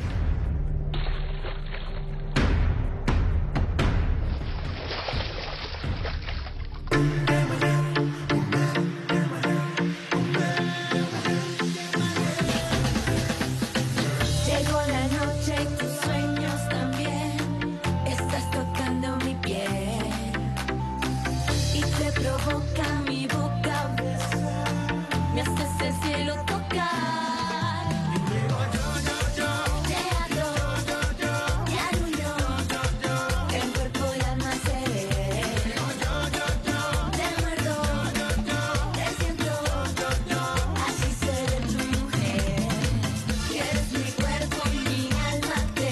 Llegó la noche y tus sueños también. Estás tocando mi piel y te provoca mi boca. Me haces el cielo tocar. Te adoro, te arrullo. En cuerpo y alma seré. Te muerdo, te siento. Así seré tu mujer. Quieres mi cuerpo y mi alma te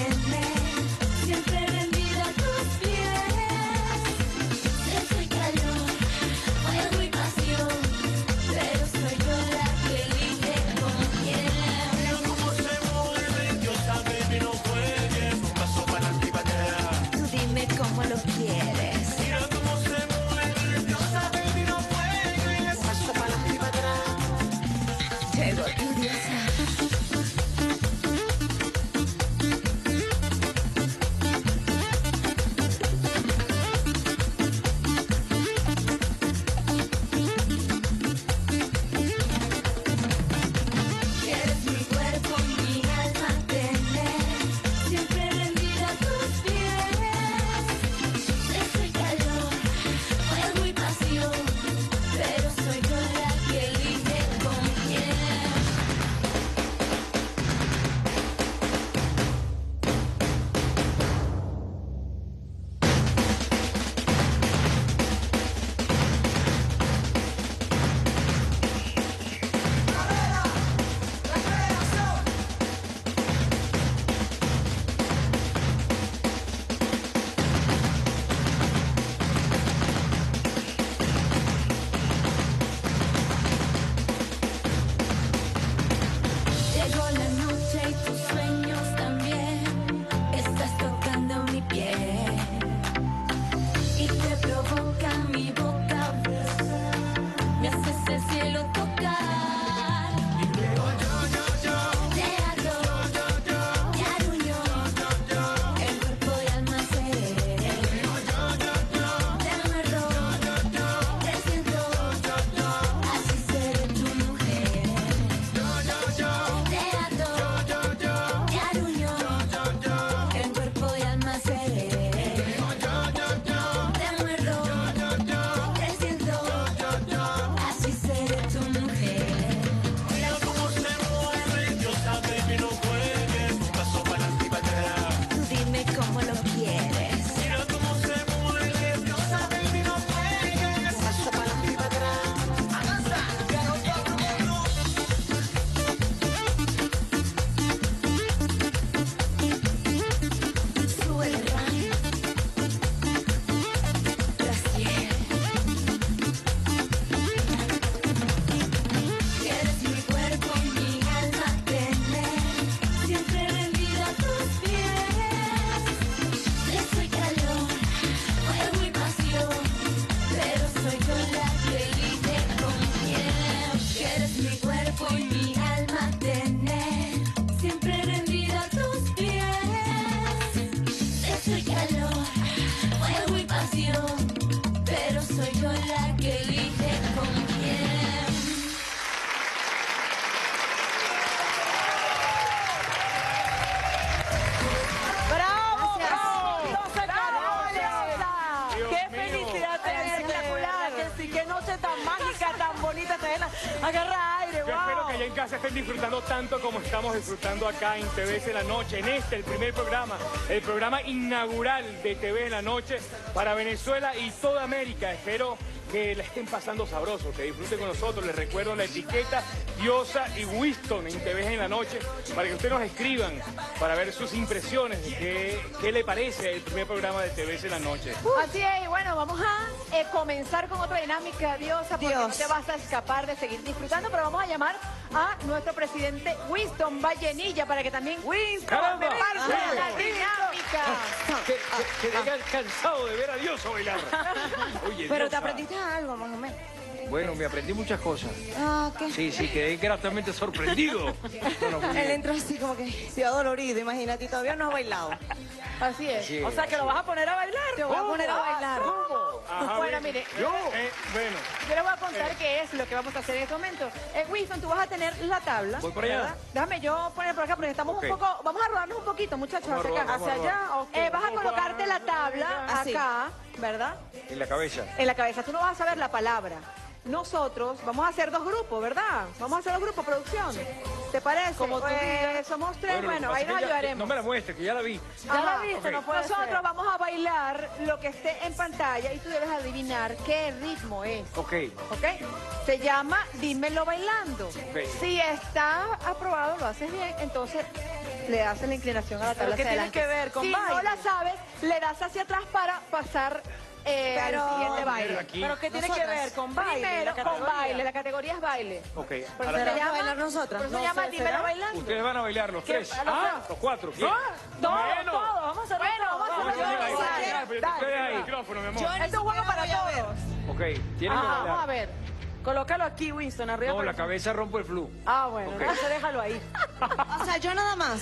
pena. Agarra aire, Yo wow. espero que allá en casa estén disfrutando tanto como estamos disfrutando acá en T V S en la noche, en este, el primer programa, el programa inaugural de T V en la noche para Venezuela y toda América. Espero que la estén pasando sabroso, que disfruten con nosotros. Les recuerdo la etiqueta Diosa y Winston en T V en la noche para que ustedes nos escriban, para ver sus impresiones de qué, qué le parece el primer programa de T V en la noche. Así es, y bueno, vamos a eh, comenzar con otra dinámica, Diosa, porque Dios. no te vas a escapar de seguir disfrutando, pero vamos a llamar a nuestro presidente Winston Vallenilla para que también Winston, ¡Caramba! parte de la Sí. dinámica. Que, que, que vengan cansado de ver a Dios a bailar. Oye, Pero te Diosa. aprendiste algo, más o menos. Bueno, me aprendí muchas cosas. Ah, ¿qué? Sí, sí, quedé gratamente sorprendido. Bueno, muy Él bien. entró así como que se ha dolorido, imagínate, y todavía no has bailado. Así es. Sí, O sea, que lo vas a poner a bailar. Te voy a poner a bailar. Ajá, Bueno, bien. mire, Yo, eh, bueno. yo les voy a contar qué es lo que vamos a hacer en este momento. Eh, Winston, tú vas a tener la tabla. Voy por allá. ¿verdad? Déjame yo poner por acá porque estamos Ok. un poco... Vamos a rodarnos un poquito, muchachos, Vamos a hacia acá. rodar, vamos a Hacia rodar. allá. ok. Eh, vas a colocarte la tabla Así. acá, ¿verdad? En la cabeza. En la cabeza. Tú no vas a saber la palabra. Nosotros vamos a hacer dos grupos, ¿verdad? Vamos a hacer dos grupos, producción. ¿Te parece? Como tú Pues, digas. somos tres, lo que bueno, pasa ahí es que nos ya- ayudaremos. No me la muestres, que ya la vi. Ya la Ajá, viste, ok. no puede Nosotros ser. vamos a bailar lo que esté en pantalla y tú debes adivinar qué ritmo es. Ok. ¿Ok? Se llama Dímelo Bailando. Ok. Si está aprobado, lo haces bien, entonces le das la inclinación a la tabla ¿Pero qué hacia tiene adelante. que ver con si no baile? la sabes, le das hacia atrás para pasar eh, Pero- al siguiente baile. Aquí. ¿Pero qué tiene que Nosotras. ver con baile? Primero la con categoría? baile, la categoría es baile. Ok. Por eso Ahora, se ¿Vamos a llama, bailar nosotras? por eso se No llama sé, Dímelo ¿será? Bailando. ustedes van a bailar los ¿Qué? tres. ¿A los Ah, tres? los cuatro. ¿Quién? Todos, Bueno. todos, vamos a hacerlo Bueno, todos. vamos a Vamos a hacerlo hacer ahí. todos. Dale, Dale, pero dale. ustedes ahí. El micrófono, mi amor. Yo ni Esto es bueno siquiera para voy a ver. todos. Ok, tienen Ah, que vamos a bailar. ver. Colócalo aquí, Winston, arriba. No, por la el- cabeza rompo el flu. Ah, bueno, Ok. entonces déjalo ahí. O sea, yo nada más.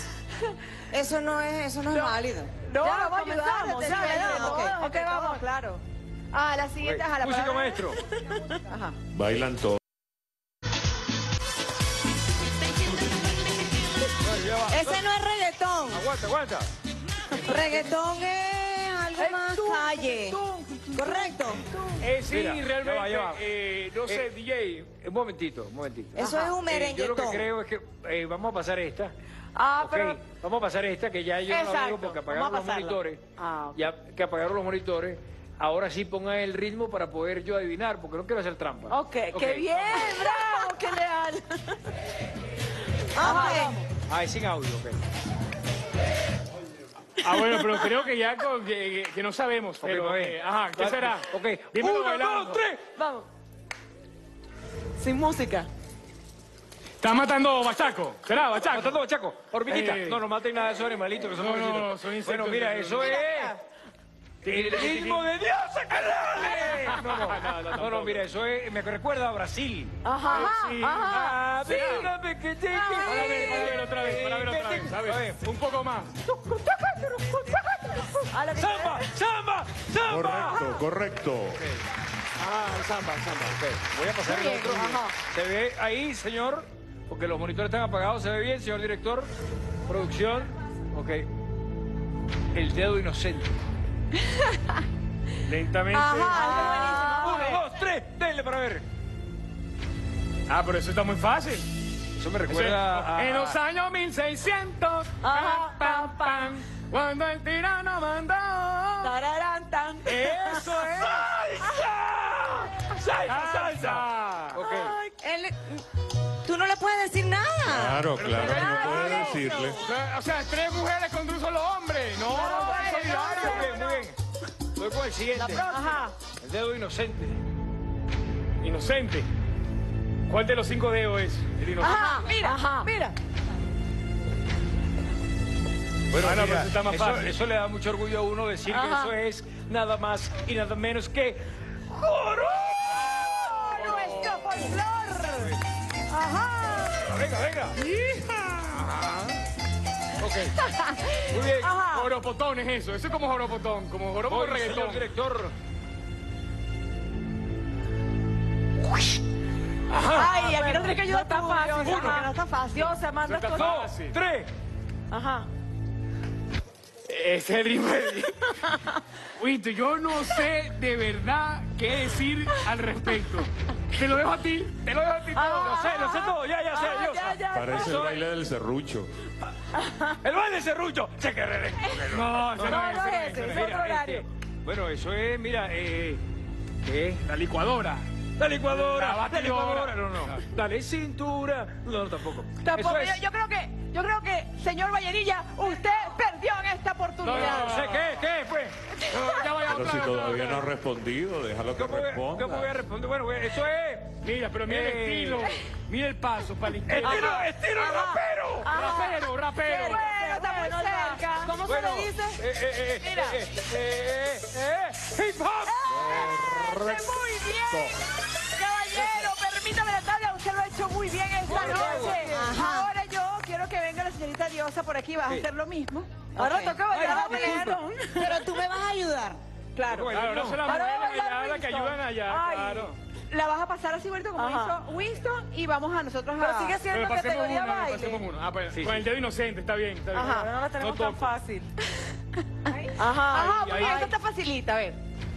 Eso no es, eso no es válido. No, Ya, vamos a comenzamos, ayudarnos, ya, ya, ya, ya. todos, Ok, entre ok, vamos, todos. claro. Ah, la siguiente es a la Música, palabra. maestro. Ajá. Bailan todos. Ya va. Ese no es reggaetón. Aguanta, aguanta. Reggaetón es algo Es más tú, calle. ¿Correcto? Eh, sí, Mira, ya realmente, va, ya va. eh, no sé, Eh, D J. Un momentito, un momentito. Eso es un Eh, yo lo que merenguetón. creo es que eh, vamos a pasar esta. Ah, Ok, pero... vamos a pasar esta, que ya yo no la Exacto, digo porque vamos apagaron a los pasarla. monitores. Ah, ok. Ya que apagaron los monitores, ahora sí pongan el ritmo para poder yo adivinar, porque no quiero hacer trampa. Ok, qué bien, bravo, qué leal. Ah, Ah, es sin audio, ok. Ah, bueno, pero creo que ya con- que, que- que no sabemos. Pero, va bien. eh, ajá, ¿qué Va- será? Ok, Dímelo uno, bailando. dos, tres. Vamos. Sin música. Está matando Bachaco. ¿Será Bachaco? Matando bachaco, hormiguita. Eh. No, no maten nada de esos animalitos que son No, no, pobrecitos. no, son insectos. Bueno, mira, eso es el ritmo de Dios, canales. No, no, no, no, no, no, mira, eso es, me recuerda a Brasil. Ajá, Sí. ajá. Ah, mírame que te- Para ver, para ver otra vez, para ver otra vez. A ver, un poco más. A lo que ¡Samba! ¡Samba! ¡Samba! Correcto, correcto. Ah, el samba, el samba. Ok, voy a pasar el otro. Ajá. ¿Se ve ahí, señor? Porque los monitores están apagados. ¿Se ve bien, señor director? Producción. Ok. El dedo inocente. Lentamente. Ajá. Uno, dos, tres. Denle para ver. Ah, pero eso está muy fácil. Eso me Eso recuerda es- a... En los años mil seiscientos, Ajá, pam, pam, pam, cuando el tirano mandó. Tararán, tan. Eso es. ¡Salsa! ¡Salsa! Ok. Él- tú no le puedes decir nada. Claro, claro, no puede decirle. O sea, tres mujeres contra un solo hombre. No, no, es solidario. Muy bien, muy bien. Voy con el siguiente. Ajá. El dedo inocente. Inocente. ¿Cuál de los cinco dedos es el inocente? Ajá, mira, Ajá. mira. Bueno, Ah, no, mira, pero eso está más eso, fácil. eso le da mucho orgullo a uno decir que Ajá. eso es nada más y nada menos que ¡Joro! Nuestro folclor. Ajá. Venga, venga. Ajá. Ok. Muy bien. Ajá. Joropotón es eso. Eso es como joropotón, como joropo Voy, con señor reggaetón. director. Ay, aquí no tienes que ayudar tan fácil. Uno. Ajá. No está fácil. Dios se manda Eso esto. está No. fácil. Tres. Ajá. Ese es el ritmo del- Winston, yo no sé de verdad qué decir al respecto. Te lo dejo a ti, te lo dejo a ti todo. Ah, Lo sé, lo sé todo, ya, ya sé, ah, Diosa. ya, ya. Parece el Eso- baile del serrucho. El baile serrucho. Che, que re- No, ese No, no, no ese es ese, ese es no otro horario. este, bueno, eso es, mira, eh, ¿qué es? La licuadora. La licuadora, La la, batidora. licuadora, no, no. Dale, cintura. No, no, tampoco. Tampoco, Eso yo, es. yo creo que, yo creo que, señor Vallenilla, usted perdió en esta No, oportunidad. no, no sé, ¿qué? ¿Qué fue? No, ya vaya Pero otra si vez, otra todavía vez, no ha otra vez. respondido, déjalo que ¿Cómo voy, a- responda. ¿Cómo voy a responder? Bueno, güey, eso es. Mira, pero mira el Eh. estilo. Mira el paso para la izquierda. Estilo, estilo rapero. Rapero, rapero. Bueno, está muy Bueno, ya. cerca. ¿Cómo Bueno, se le dice? eh, eh, eh, Mira. eh, eh, eh, eh, hip hop. ¡Ese muy bien! Caballero, permítame la tabla, usted lo ha hecho muy bien esta Bueno, noche. Ajá. Ahora yo quiero que venga la señorita Diosa por aquí, vas a Sí. hacer lo mismo. Ahora Ok. toca bailar a Ay, Winston. Pero tú me vas a ayudar. Claro. Bueno, Claro, no son las Ahora mujeres va a bailar allá las que Winston. ayudan allá, Ay, claro. La vas a pasar así, bonito, como Ajá. hizo Winston, y vamos a nosotros a... Pero sigue siendo Pero pasemos categoría uno, baile. pasemos uno. Ah, pues, Sí, con sí. el dedo inocente, está bien, está bien. Ajá, ahora no la tenemos No tan toco. fácil. Ajá, Ajá. muy ahí. bien, esta está facilita, a ver.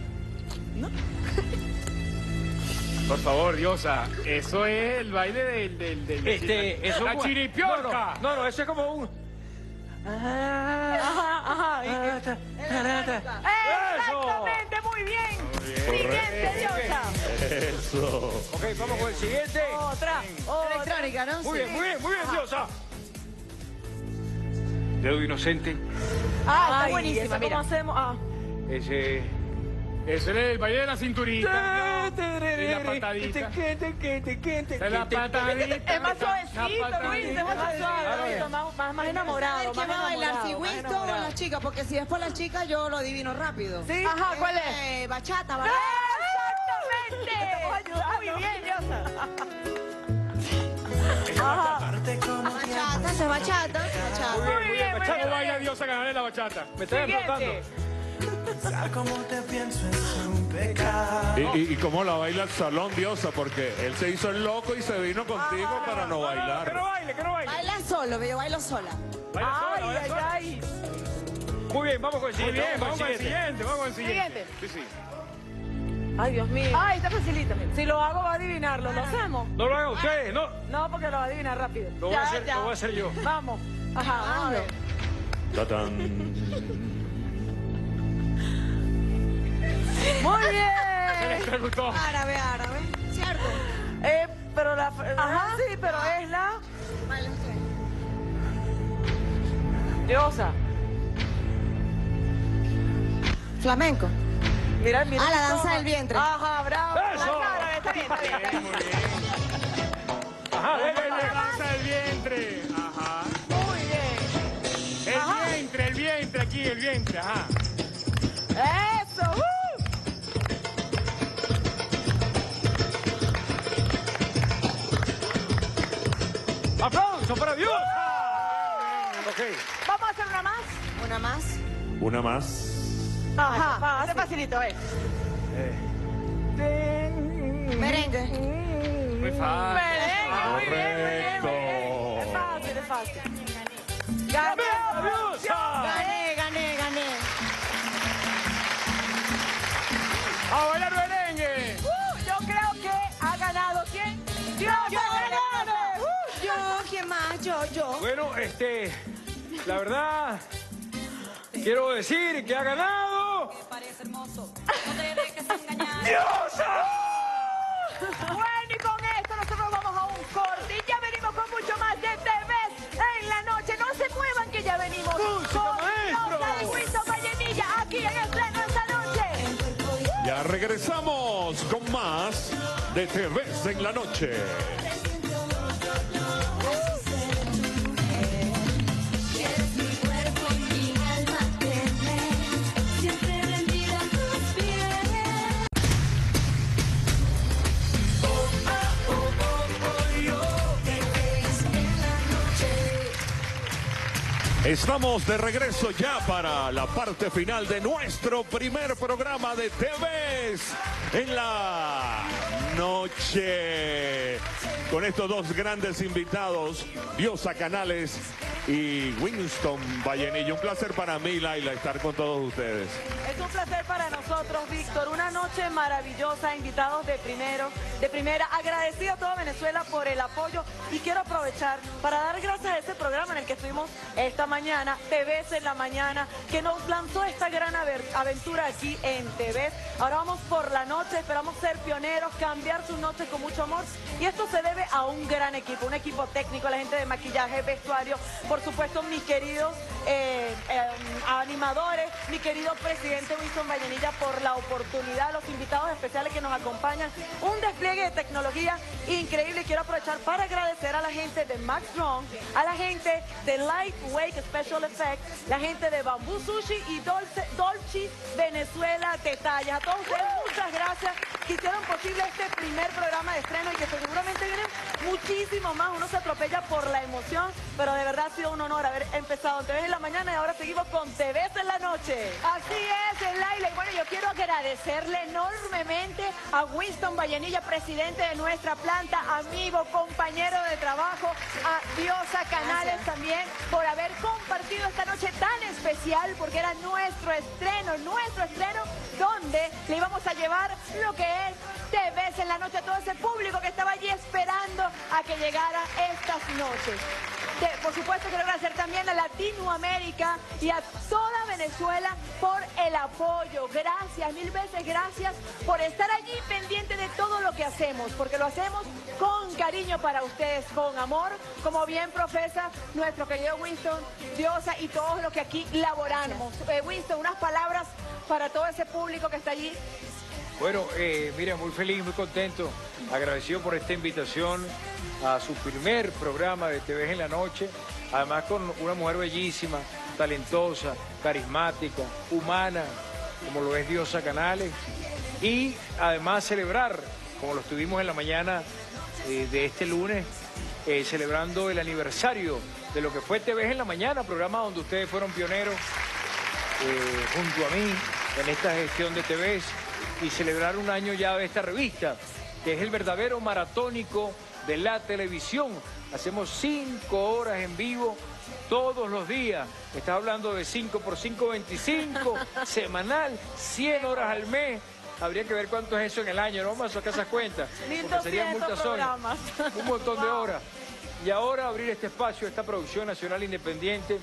Por favor, Diosa, eso es el baile del... del, del Este, eso la es- chiripiorca. No, no, no, eso es como un. Ajá, ajá. y- Exactamente, muy bien. Siguiente, Diosa. Eso. Ok, vamos con el siguiente. Otra, otra. Electrónica, ¿no? Muy Sí. bien, muy bien, muy bien, Diosa. Dedo inocente. Ah, está Ay, buenísima, ¿eso mira. ¿cómo hacemos? Ah. Ese. Eso es el baile de la cinturita. Y la patadita. Esa es la patadita. Es más suavecito, La Luis, es Es más más suave. suave, más, más, más A enamorado, ver, más ¿quién va a bailar? enamorado, ¿Si más Winston o enamorado. la chica? Porque si es por la chica, yo lo adivino rápido. Sí. Ajá, ¿cuál es? Eh, bachata, bachata. Exactamente. Muy bien, Diosa. Bachata, esa es bachata. Bachata. Muy bien, muy bien, ¿Cómo bachata. baila Diosa ganarle la bachata? Me están explotando. Siguiente. ¿Y, y, y cómo la baila el salón, Diosa? Porque él se hizo el loco y se vino contigo para no No, no, que no bailar. baile, que no baile. Baila solo, yo bailo sola. Baila sola, Ay, baila ay, sola. ay. Muy bien, vamos con el Muy siguiente. bien, vamos con el siguiente, vamos con el siguiente. Siguiente. Sí, sí. Ay, Dios mío. Ay, está facilita. mira. Si lo hago, va a adivinarlo. ¿Lo hacemos? No lo hagan ustedes, no. No, porque lo va a adivinar rápido. Lo voy a hacer, lo voy a hacer yo. Vamos. Ajá, vamos a ver. Tatán. Muy Se le bien. electrocutó. Árabe, árabe. ¿Cierto? Eh, pero la... Ajá. Sí, pero es la... Baila usted. Diosa. Flamenco. Mira, mira. Ah, la mi danza toma. del vientre. Ajá, bravo. ¡Eso! Árabe, está bien, está bien, está bien. Muy bien. Ajá, Esa dale, es la dale. danza del vientre. Ajá. Muy bien. El vientre, el vientre aquí, el vientre, ajá. Eso. ¡Uh! ¡Aplauso para Dios! Ok. Vamos a hacer una más. Una más. Una más. Ajá. Este facilito, a ver. Merengue. Muy fácil. Merengue, muy bien, muy bien, muy bien. Correcto. Es fácil, es fácil. ¡Gané, Diosa! Gané, gané, gané. ¡A bailar merengue! Uh, yo creo que ha ganado ¿quién? Dios, Yo, ha ganado. yo, yo, ¿quién más? Yo, yo. Bueno, este. La verdad. Quiero decir que ha ganado. ¡Diosa! Bueno, y con esto nosotros vamos a un corte y ya venimos con mucho más de Te Ves en la Noche. No se muevan que ya venimos ¡Música, con maestro! Diosa y Winston Vallenilla aquí en el pleno esta noche. Ya regresamos con más de Te Ves en la Noche. Quieres mi cuerpo y mi alma tener, siempre rendida a tus pies. Oh, oh, oh, oh, yo te ves en la noche. Estamos de regreso ya para la parte final de nuestro primer programa de Te Ves en la Noche. Con estos dos grandes invitados, Diosa Canales y Winston Vallenilla. Un placer para mí, Laila, estar con todos ustedes. Es un placer para nosotros, Víctor. Una noche maravillosa, invitados de primero, de primera. Agradecido a toda Venezuela por el apoyo y quiero aprovechar para dar gracias a ese programa en el que estuvimos esta mañana, T V S en la mañana, que nos lanzó esta gran aventura aquí en T V S. Ahora vamos por la noche, esperamos ser pioneros, cambiar sus noches con mucho amor y esto se debe a un gran equipo, un equipo técnico, la gente de maquillaje, vestuario, por supuesto mis queridos eh, eh, animadores, mi querido presidente Winston Vallenilla por la oportunidad, los invitados especiales que nos acompañan, un despliegue de tecnología increíble. Quiero aprovechar para agradecer a la gente de Max Strong, a la gente de Lightweight Special Effects, la gente de Bamboo Sushi y Dolce, Dolce Venezuela Detalles. A todos ustedes muchas gracias que hicieron posible este primer programa de estreno y que seguramente vienen muchísimo más. Uno se atropella por la emoción, pero de verdad ha sido un honor haber empezado en T V S en la mañana y ahora seguimos con T V S en la noche. Así es, Laila. Y bueno, yo quiero agradecerle enormemente a Winston Vallenilla, presidente de nuestra planta, amigo, compañero de trabajo, a Diosa Canales Gracias. también, por haber compartido esta noche tan especial, porque era nuestro estreno, nuestro estreno, donde le íbamos a llevar lo que es T V S en la noche a todo ese público que estaba allí esperando a que llegara estas noches. De, por supuesto, quiero agradecer también a Latinoamérica y a toda Venezuela por el apoyo. Gracias, mil veces gracias por estar allí pendiente de todo lo que hacemos, porque lo hacemos con cariño para ustedes, con amor, como bien profesa nuestro querido Winston, Diosa y todos los que aquí laboramos. Eh, Winston, unas palabras para todo ese público que está allí. Bueno, eh, mira, muy feliz, muy contento, agradecido por esta invitación a su primer programa de T V S en la noche, además con una mujer bellísima, talentosa, carismática, humana, como lo es Diosa Canales, y además celebrar, como lo estuvimos en la mañana eh, de este lunes, eh, celebrando el aniversario de lo que fue T V S en la mañana, programa donde ustedes fueron pioneros eh, junto a mí en esta gestión de T V S, y celebrar un año ya de esta revista, que es el verdadero maratónico de la televisión. Hacemos cinco horas en vivo todos los días. Estás hablando de cinco por cinco, veinticinco, semanal, cien horas al mes. Habría que ver cuánto es eso en el año, no vamos a sacar esas cuentas, porque serían muchas horas, un montón de horas. Y ahora abrir este espacio, esta producción nacional independiente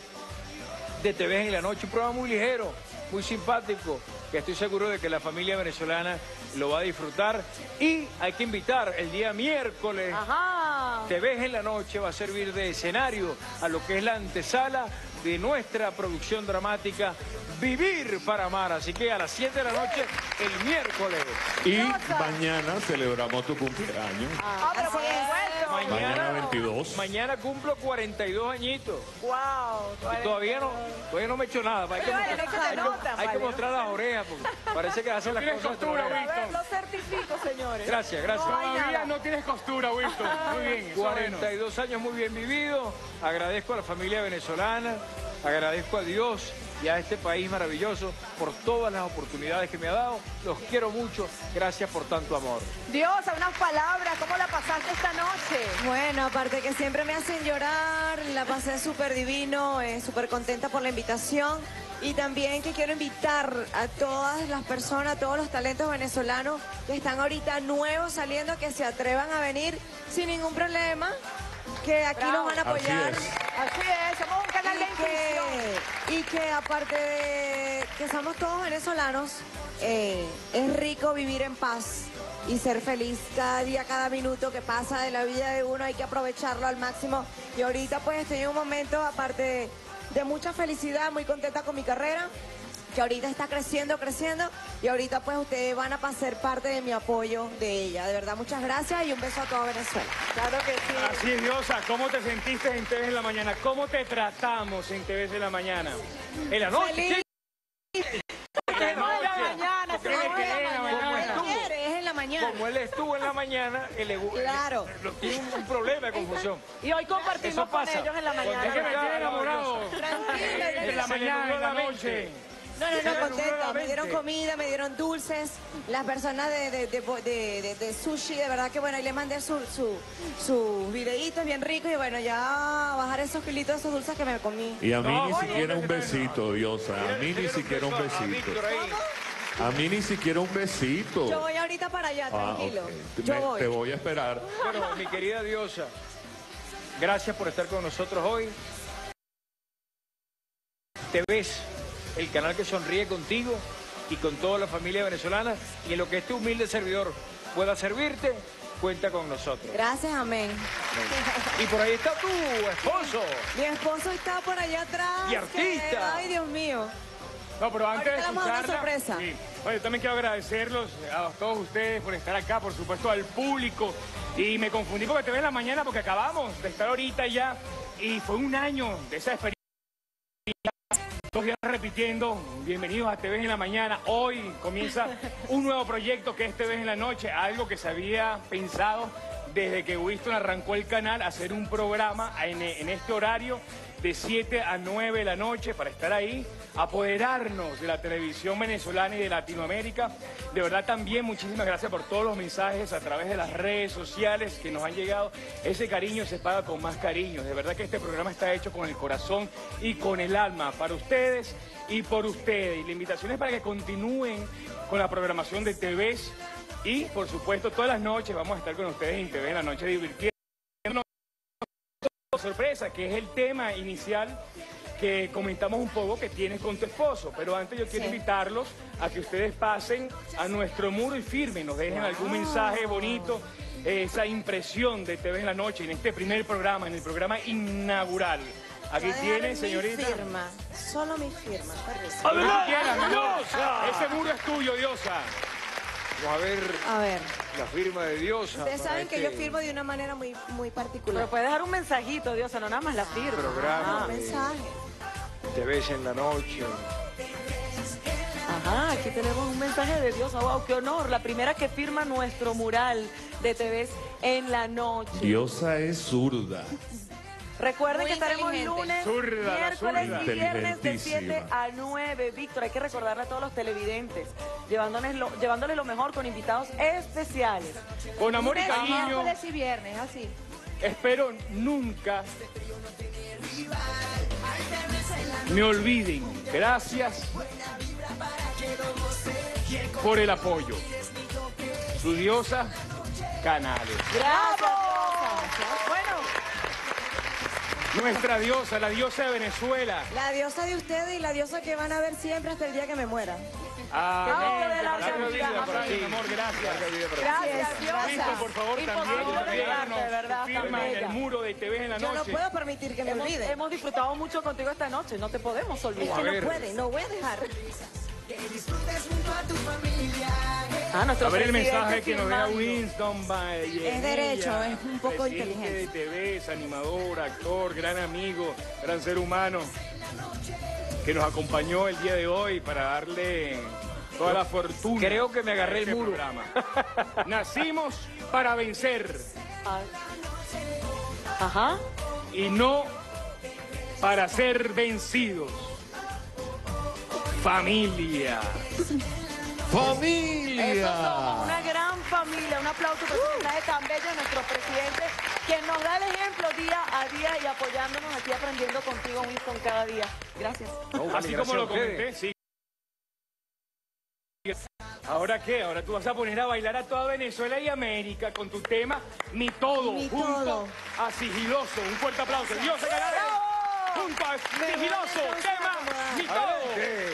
de T V S en la noche, un programa muy ligero, muy simpático, que estoy seguro de que la familia venezolana lo va a disfrutar. Y hay que invitar el día miércoles, Ajá. T V S en la noche va a servir de escenario a lo que es la antesala de nuestra producción dramática Vivir para Amar. Así que a las siete de la noche el miércoles. Y mañana celebramos tu cumpleaños. Ah, pero por supuesto. Mañana veintidós. Mañana cumplo cuarenta y dos añitos. Wow. Y todavía no, todavía no me he hecho nada. Hay que, Pero bueno, mostrar- no se te hay que- nota, hay que vale. mostrar las orejas, porque parece que hacen las tienes cosas. costura, de otra A manera. ver, lo certifico, señores. Gracias, gracias. No hay Todavía nada. no tienes costura, Winston. Muy bien, eso cuarenta y dos años muy bien vividos. Agradezco a la familia venezolana, agradezco a Dios y a este país maravilloso por todas las oportunidades que me ha dado. Los quiero mucho. Gracias por tanto amor. Diosa, unas palabras, ¿cómo la pasaste esta noche? Bueno, aparte que siempre me hacen llorar, la pasé súper divino, eh, súper contenta por la invitación. Y también que quiero invitar a todas las personas, a todos los talentos venezolanos que están ahorita nuevos saliendo, que se atrevan a venir sin ningún problema, que aquí Bravo. nos van a Así apoyar. es. Así es, somos un canal de Y inclusión. que, y que aparte de que somos todos venezolanos, eh, es rico vivir en paz y ser feliz cada día, cada minuto que pasa de la vida de uno, hay que aprovecharlo al máximo. Y ahorita pues estoy en un momento, aparte de, de mucha felicidad, muy contenta con mi carrera, que ahorita está creciendo, creciendo, y ahorita pues ustedes van a ser parte de mi apoyo de ella. De verdad, muchas gracias y un beso a toda Venezuela. Claro que sí. Así es, Diosa. ¿Cómo te sentiste en T V S en la mañana? ¿Cómo te tratamos en T V S en la mañana? En la noche. Feliz. En la noche. mañana, Porque se me va quedé en en la la mañana. mañana. Como él quiere, es en la mañana. Como él estuvo en la mañana, él, le- Claro. le- tiene un, un problema de confusión. Y hoy compartimos Eso con pasa. ellos en la Es que me mañana. tiene enamorado. Tranquila, En la Se le mañana, nubló en la la mente. noche. No, no, no, Número contenta. Me dieron veinte. comida, me dieron dulces. Las personas de, de, de, de, de- de sushi, de verdad que bueno, ahí le mandé su, su, sus videitos bien ricos y bueno, ya bajar esos kilitos de esos dulces que me comí. Y a mí No, ni oye, siquiera un no, no, no. besito, Diosa. A mí ni siquiera un A besito. Víctor ahí. A mí ni siquiera un besito. Yo voy ahorita para allá, Ah, tranquilo. ok. Yo Me- voy. Te voy a esperar. Bueno, mi querida Diosa, gracias por estar con nosotros hoy. Te ves el canal que sonríe contigo y con toda la familia venezolana, y en lo que este humilde servidor pueda servirte, cuenta con nosotros. Gracias, amén. Y por ahí está tu esposo. Mi esposo está por allá atrás. Y artista. que- Ay, Dios mío. No, pero antes Ahorita de le vamos a dar una escucharla, sorpresa. sí. Oye, yo también quiero agradecerlos a todos ustedes por estar acá, por supuesto al público. Y me confundí porque te ves en la mañana porque acabamos de estar ahorita ya. Y fue un año de esa experiencia. Dos días repitiendo, bienvenidos a Te Ves en la Mañana. Hoy comienza un nuevo proyecto que es Te Ves en la Noche, algo que se había pensado desde que Winston arrancó el canal, hacer un programa en, en este horario de siete a nueve de la noche para estar ahí, apoderarnos de la televisión venezolana y de Latinoamérica. De verdad también muchísimas gracias por todos los mensajes a través de las redes sociales que nos han llegado. Ese cariño se paga con más cariño. De verdad que este programa está hecho con el corazón y con el alma para ustedes y por ustedes. Y la invitación es para que continúen con la programación de T Vs y por supuesto todas las noches vamos a estar con ustedes en T V en la noche divirtiendo. Sorpresa, que es el tema inicial que comentamos un poco que tienes con tu esposo, pero antes yo quiero Sí. invitarlos a que ustedes pasen a nuestro muro y firmen, nos dejen algún mensaje bonito, eh, esa impresión de Te Ves en la Noche en este primer programa, en el programa inaugural. Aquí Voy a dejar tiene, mi señorita. firma, solo mi firma, permiso. Lo que tú quieras, mi amor. Ese muro es tuyo, Diosa. Vamos a ver A ver, la firma de Diosa. ustedes para saben que este yo firmo de una manera muy, muy particular. Pero puedes dejar un mensajito, Diosa, no nada más la firma. programa Un de mensaje. Te Ves en la Noche. Ajá, aquí tenemos un mensaje de Diosa. Wow, qué honor. La primera que firma nuestro mural de Te Ves en la Noche. Diosa es zurda. Recuerden Muy que estaremos inteligente. lunes, Zurda, la miércoles zurda. y viernes de siete Inteligentísima. a nueve. Víctor, hay que recordarle a todos los televidentes, llevándoles lo, llevándoles lo mejor con invitados especiales. Con amor y Lunes, cariño, miércoles y viernes, así. espero nunca me olviden. Gracias por el apoyo. Su Diosa Canales. Gracias, Diosa. Bueno, Nuestra diosa, la diosa de Venezuela. La diosa de ustedes y la diosa que van a ver siempre hasta el día que me muera. Amén. de la Larga vida, vida para amén. ti, mi amor, gracias. gracias, Diosa. Listo, por favor, también Imposible olvidarte, de verdad, firma tan en el bella. muro de Te Ves en la Yo no Noche. puedo permitir que me Hemos, olviden. hemos disfrutado mucho contigo esta noche, no te podemos Es olvidar. que A ver. no puede, no voy a dejar. Ah, nuestro A ver el presidente mensaje que nos da firmando. Winston Vallenilla, Es derecho, es un poco presidente inteligente. de T V, es animador, actor, gran amigo, gran ser humano, que nos acompañó el día de hoy para darle toda la fortuna. Creo que me agarré a el este muro. programa. Nacimos para vencer Ay. Ajá. y no para ser vencidos. Familia. ¡Familia! Eso somos, una gran familia. Un aplauso por ese mensaje tan bello de nuestro presidente, que nos da el ejemplo día a día y apoyándonos aquí, aprendiendo contigo, Winston, cada día. Gracias. No, Así gracias como a lo ustedes. comenté, sí. ¿Ahora qué? Ahora tú vas a poner a bailar a toda Venezuela y América con tu tema Mi Todo, Mi junto Todo. a Sigiloso. Un fuerte aplauso. Dios se Canales, junto a Sigiloso, tema Mi Todo. Adelante.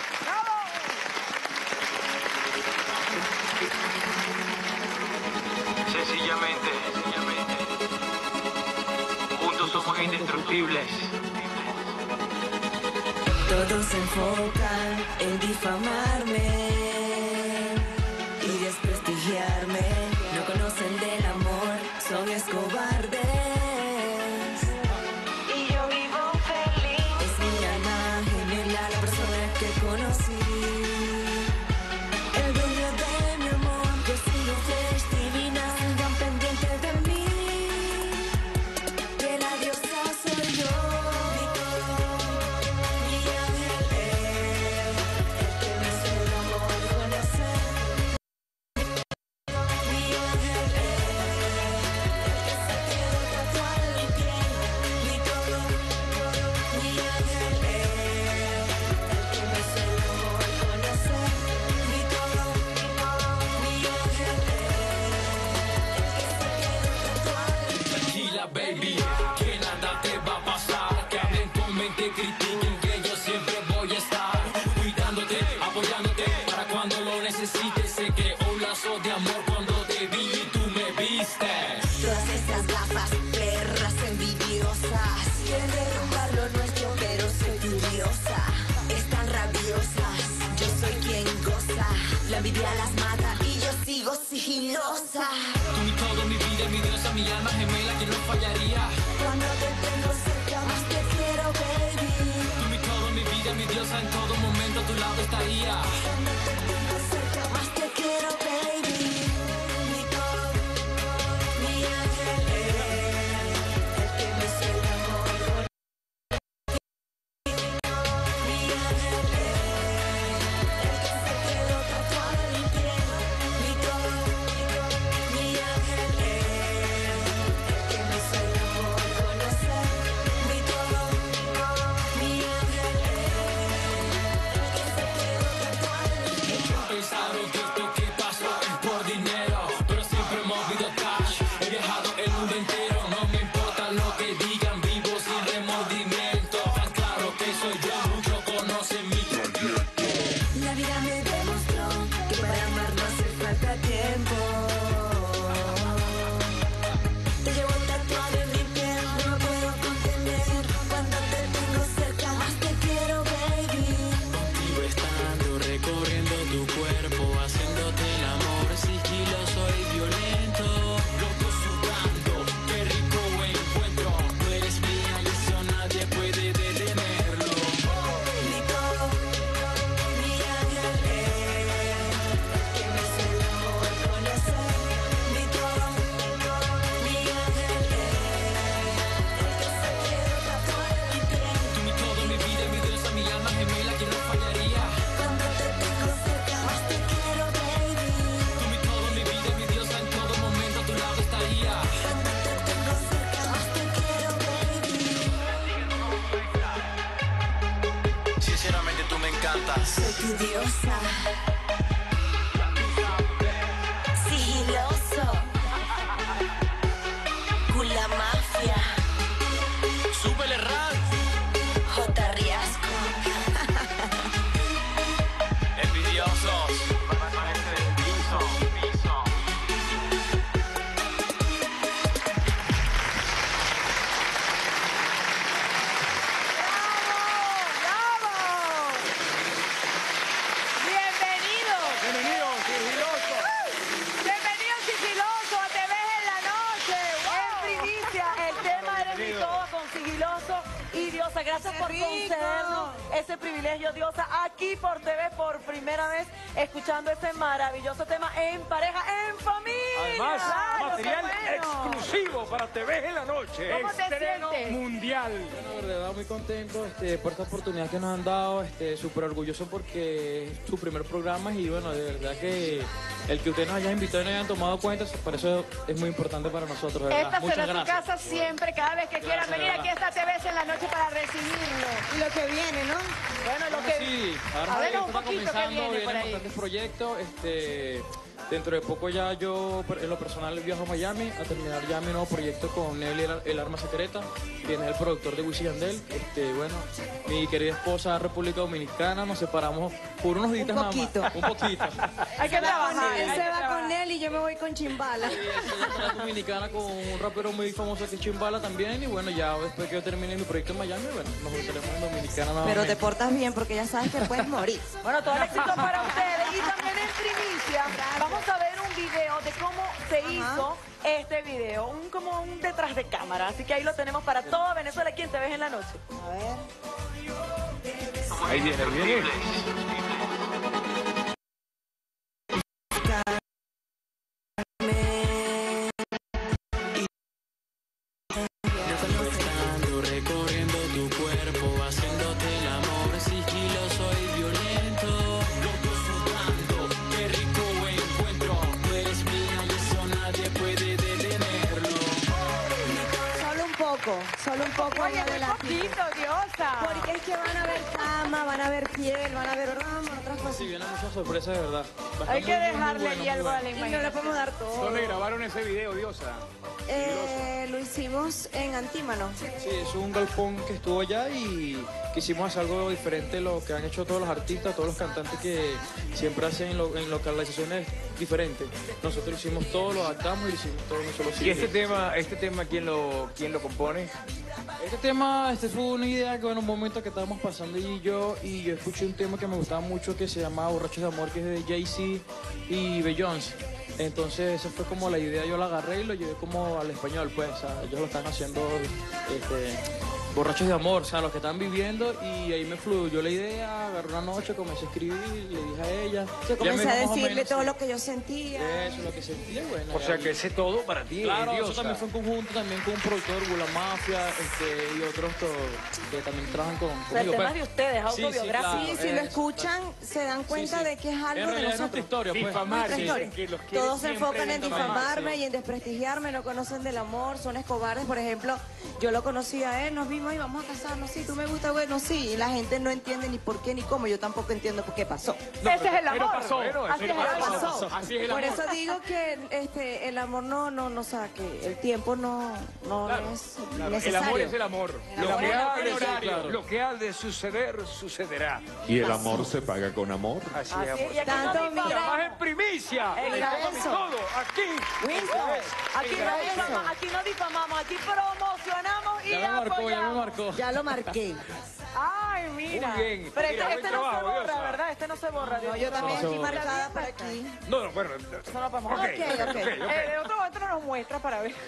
Sencillamente, sencillamente. Juntos somos indestructibles. Todos se enfocan en difamarme y desprestigiarme. No conocen del amor, son escobardes. Y yo vivo feliz. Es mi alma gemela, la persona que conocí. El dueño de mi amor, yo sigo flash divina, sigan pendientes de mí. Que la diosa soy yo, mi todo. Mi ángel, la envidia las mata y yo sigo sigilosa. Tú mi todo, mi vida, mi diosa, mi alma gemela que no fallaría. Cuando te tengo cerca más te quiero, baby. Tú mi todo, mi vida, mi diosa, en todo momento a tu lado estaría. Cuando te tengo cerca más te quiero, baby. Mi todo, mi ángel, el que me hace el amor. Mi ángel, el que se quedó tatuado en mi piel. Mi todo, mi ángel, el que me hace el amor conocer. Mi todo, mi ángel, el que se quedó tatuado en mi piel. Pensaron que esto que pasó es por dinero, pero siempre he movido cash. He viajado el mundo entero, no me importa lo que digan, vivo sin remordimiento. Tan claro que soy yo, muchos conocen mi trayecto. La vida me demostró que para amar no hace falta tiempo. Te llevo tatuado en mi piel, no me puedo contener. Cuando te tengo cerca más te quiero, baby. Contigo estando, recorriendo tu cuerpo, haciéndote el amor sigiloso y violento. Loco sudando, qué rico encuentro. Tú eres mía y eso nadie puede detenerlo. Mi todo, mi ángel, que me hace el amor conocer. Mi todo, mi ángel, el que se quedó tatuado en mi piel. Tú mi todo, mi vida, mi diosa, mi alma gemela que no fallaría. Cuando te tengo cerca más te quiero, baby. Tú mi todo, mi vida, mi diosa, en todo momento a tu lado estaría. Cuando te tengo cerca más te quiero, baby. Sinceramente tú me encantas. Soy tu diosa. Sigiloso. Gula Mafia. Súbele ran. J. Riasco. Envidiosos. Piso, piso. ¡Bienvenido! Bienvenido, sigiloso. ¡Bienvenido, sigiloso! ¡A Te ves en la noche! En primicia, el tema Eres mi todo con Sigiloso y Diosa. Gracias ¡Qué por rico! concedernos ese privilegio, Diosa, aquí por T V por primera vez, escuchando ese maravilloso tema en pareja, en familia. Además, Claro, material qué bueno. exclusivo para Te ves en la noche. ¿Cómo te Estreno sientes? mundial. Bueno, de verdad muy contento este, por esta oportunidad que nos han dado, este, súper orgulloso porque es su primer programa y bueno, de verdad que el que ustedes nos hayan invitado y nos hayan tomado cuenta, por eso es muy importante para nosotros, de verdad. Esta Muchas será su gracias. casa siempre, cada vez que quieran Gracias, venir. de Aquí verdad. está Te ves en la noche para recibirlo. Y lo que viene, ¿no? Bueno, lo que... Sí, ahora A ver, esto un está poquito, ¿qué comenzando, viene por vienen ahí? bastantes proyectos. Este, dentro de poco ya yo, en lo personal, viajo a Miami a terminar ya mi nuevo proyecto con Nelly, el, el Arma Secreta, quien es el productor de Wisin y Yandel. Este, bueno, mi querida esposa República Dominicana, nos separamos por unos días nada más. poquito. Un poquito. Hay que trabajar. Él hay se que va trabajar. con él y yo me voy con Chimbala. Sí, ella está dominicana con un rapero muy famoso que es Chimbala también. Y bueno, ya después que yo termine mi proyecto en Miami, bueno, nos volveremos en Dominicana nuevamente. Pero te portas bien porque ya sabes que puedes morir. Bueno, todo el éxito para ustedes. Y también en primicia, vamos a ver un video de cómo se hizo este video. Un, como un detrás de cámara. Así que ahí lo tenemos para toda Venezuela. ¿Quién Te ves en la noche? A ver. Ahí viene, ahí viene. Estando, recorriendo tu cuerpo, haciéndote el amor sigiloso y violento. Loco sudando, qué rico encuentro. Tú eres mía y eso nadie puede detenerlo. Solo un poco, solo un poco Oye, más muy adelante. poquito, Diosa. Porque es que van a ver cama, van a ver piel, van a ver rama, otras cosas. Sí, vienen muchas sorpresas de verdad. Va a Hay estar que muy, muy dejarle bueno, ahí algo muy a la bueno. Y no le imaginación. podemos dar todo. ¿Dónde grabaron ese video, Diosa? Eh, lo hicimos en Antímano. Sí, es un galpón que estuvo allá y quisimos hacer algo diferente de lo que han hecho todos los artistas, todos los cantantes que siempre hacen en, lo- en localizaciones diferentes. Nosotros lo hicimos todo, lo adaptamos y lo hicimos todo en un solo ¿Y sitio. este tema, este tema quién lo, quién lo compone? Este tema, este fue una idea que bueno, un momento que estábamos estábamos pasando y yo, y yo escuché un tema que me gustaba mucho que se llama Borrachos de Amor, que es de Jay-Z y Beyoncé. Entonces esa fue como la idea, yo la agarré y lo llevé como al español, pues, o sea, ellos lo están haciendo, este, borrachos de amor, o sea, los que están viviendo, y ahí me fluyó la idea, agarré una noche, comencé a escribir, le dije a ella. Yo comencé ella me a dijo más o decirle menos, todo sí, lo que yo sentía. eso, lo que sentía, y bueno. O sea ahí- que ese todo para ti Claro, es eso Diosa. también fue en conjunto también con un productor, Gula Mafia, este, y otros to- que también trabajan con, O sea, el conmigo. tema pues. es de ustedes, Sí, sí, autobiográfico. claro, Sí, si lo es- escuchan, se dan cuenta sí. de que es En algo de realidad es nuestra nosotros. historia, pues. Difamar, Nuestra dicen historia. que los quieren Todos se siempre enfocan en difamar, difamarme sí. y en desprestigiarme, no conocen del amor, son escobardes. Por ejemplo, yo lo conocí a él, nos vimos y vamos a casarnos, sí, tú me gusta, bueno, sí. Y la gente no entiende ni por qué ni cómo, yo tampoco entiendo por qué pasó. Ese es el pero amor. pasó, pero Así es el pasó, amor. pasó. Así es el Por amor. eso digo que este, el amor no, no, no, o sea, que el tiempo no, no Claro, es claro, necesario. El amor es el amor. El Lo amor que, es ha el de, horario. lo que ha de suceder, sucederá. ¿Y el amor se paga con amor? Así, Así es, es, amor. y aquí no Tanto Y difamamos. además en primicia. Exacto. Le damos todo aquí. Winston, Aquí no, Mira difamamos, eso. aquí no difamamos, aquí promocionamos y Ya me marcó, ya me apoyamos. marcó. ya lo marqué. Ay, mira. Muy bien. Pero Mira, este, buen este no trabajo, se borra, Diosa. ¿verdad? Este no se borra. No, yo también No, estoy no. marcada por aquí. No, no, bueno. Eso no podemos Ok, hacer. Ok, ok. ok, ok. Eh, de otro momento no nos muestra para ver.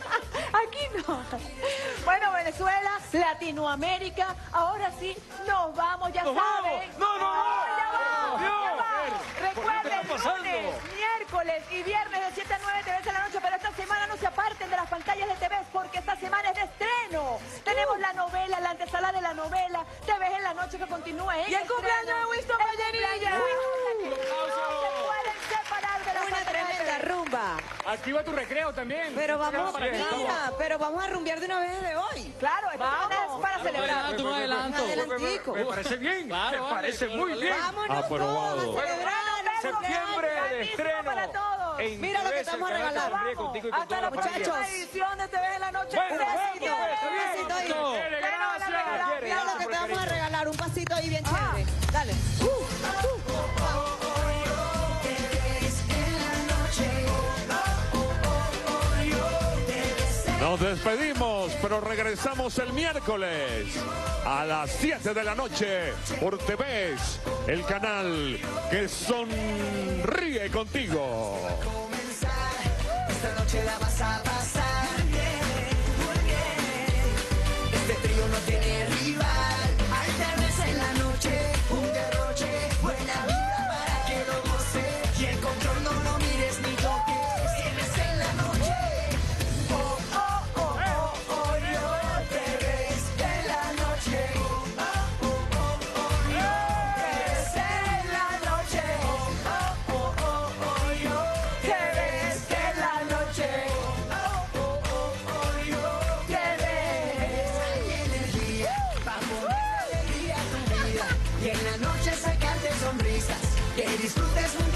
Aquí no. Bueno, Venezuela, Latinoamérica, ahora sí nos vamos, ya ¡Nos saben. vamos! ¡No, no, no! ya va, Dios, ya va. Fer, ¿por qué Recuerden, está pasando? lunes, miércoles y viernes de siete a nueve T V en la noche, pero esta semana no se aparten de las pantallas de T V porque esta semana es de estreno. Tenemos la novela, la antesala de la novela, T V en la noche que continúa. en Y el estreno. cumpleaños de Winston El Vallenilla. cumpleaños. No se pueden separar de la Una pantalla de tremenda T V. rumba. Activa tu recreo también. Pero vamos, Para que- mira, pero vamos a rumbear de una vez de hoy. Claro, esta semana es para celebrar. adelanto, un adelanto. Me- me- Me parece bien. Claro, Me vale, parece claro, muy vale. bien. Vámonos Aprobado. todos a celebrar. Septiembre de Buenísimo estreno. para todos. En Mira lo que T V, estamos el a canal que regalar. sonríe contigo y con Hasta toda la la familia. próxima edición de T V en la noche. Bueno, Gracias, bueno, señores. pues, está bien. besito ahí. Dele, Venga, gracias. la regala. Quiere, Mira lo gracias que por te el vamos a cariño. regalar, un pasito ahí bien chévere. Dale. Nos despedimos, pero regresamos el miércoles a las siete de la noche por T V, el canal que sonríe contigo. Esta noche la vas a pasar bien, muy bien. Este trío no tiene rival. Hay viernes en la noche, un derroche, buena vida para que lo goces. Y el control no lo mires ni toques. Viernes en la noche. Oh, oh, oh, oh, oh, yo te ves en la noche. Oh, oh, oh, oh, yo te ves en la noche. Oh, oh, oh, oh, yo te ves en la noche. Oh, oh, oh, oh, yo te ves. Hay energía para poner alegría a tu vida. Y en la noche sacarte sonrisas. Que disfrutes un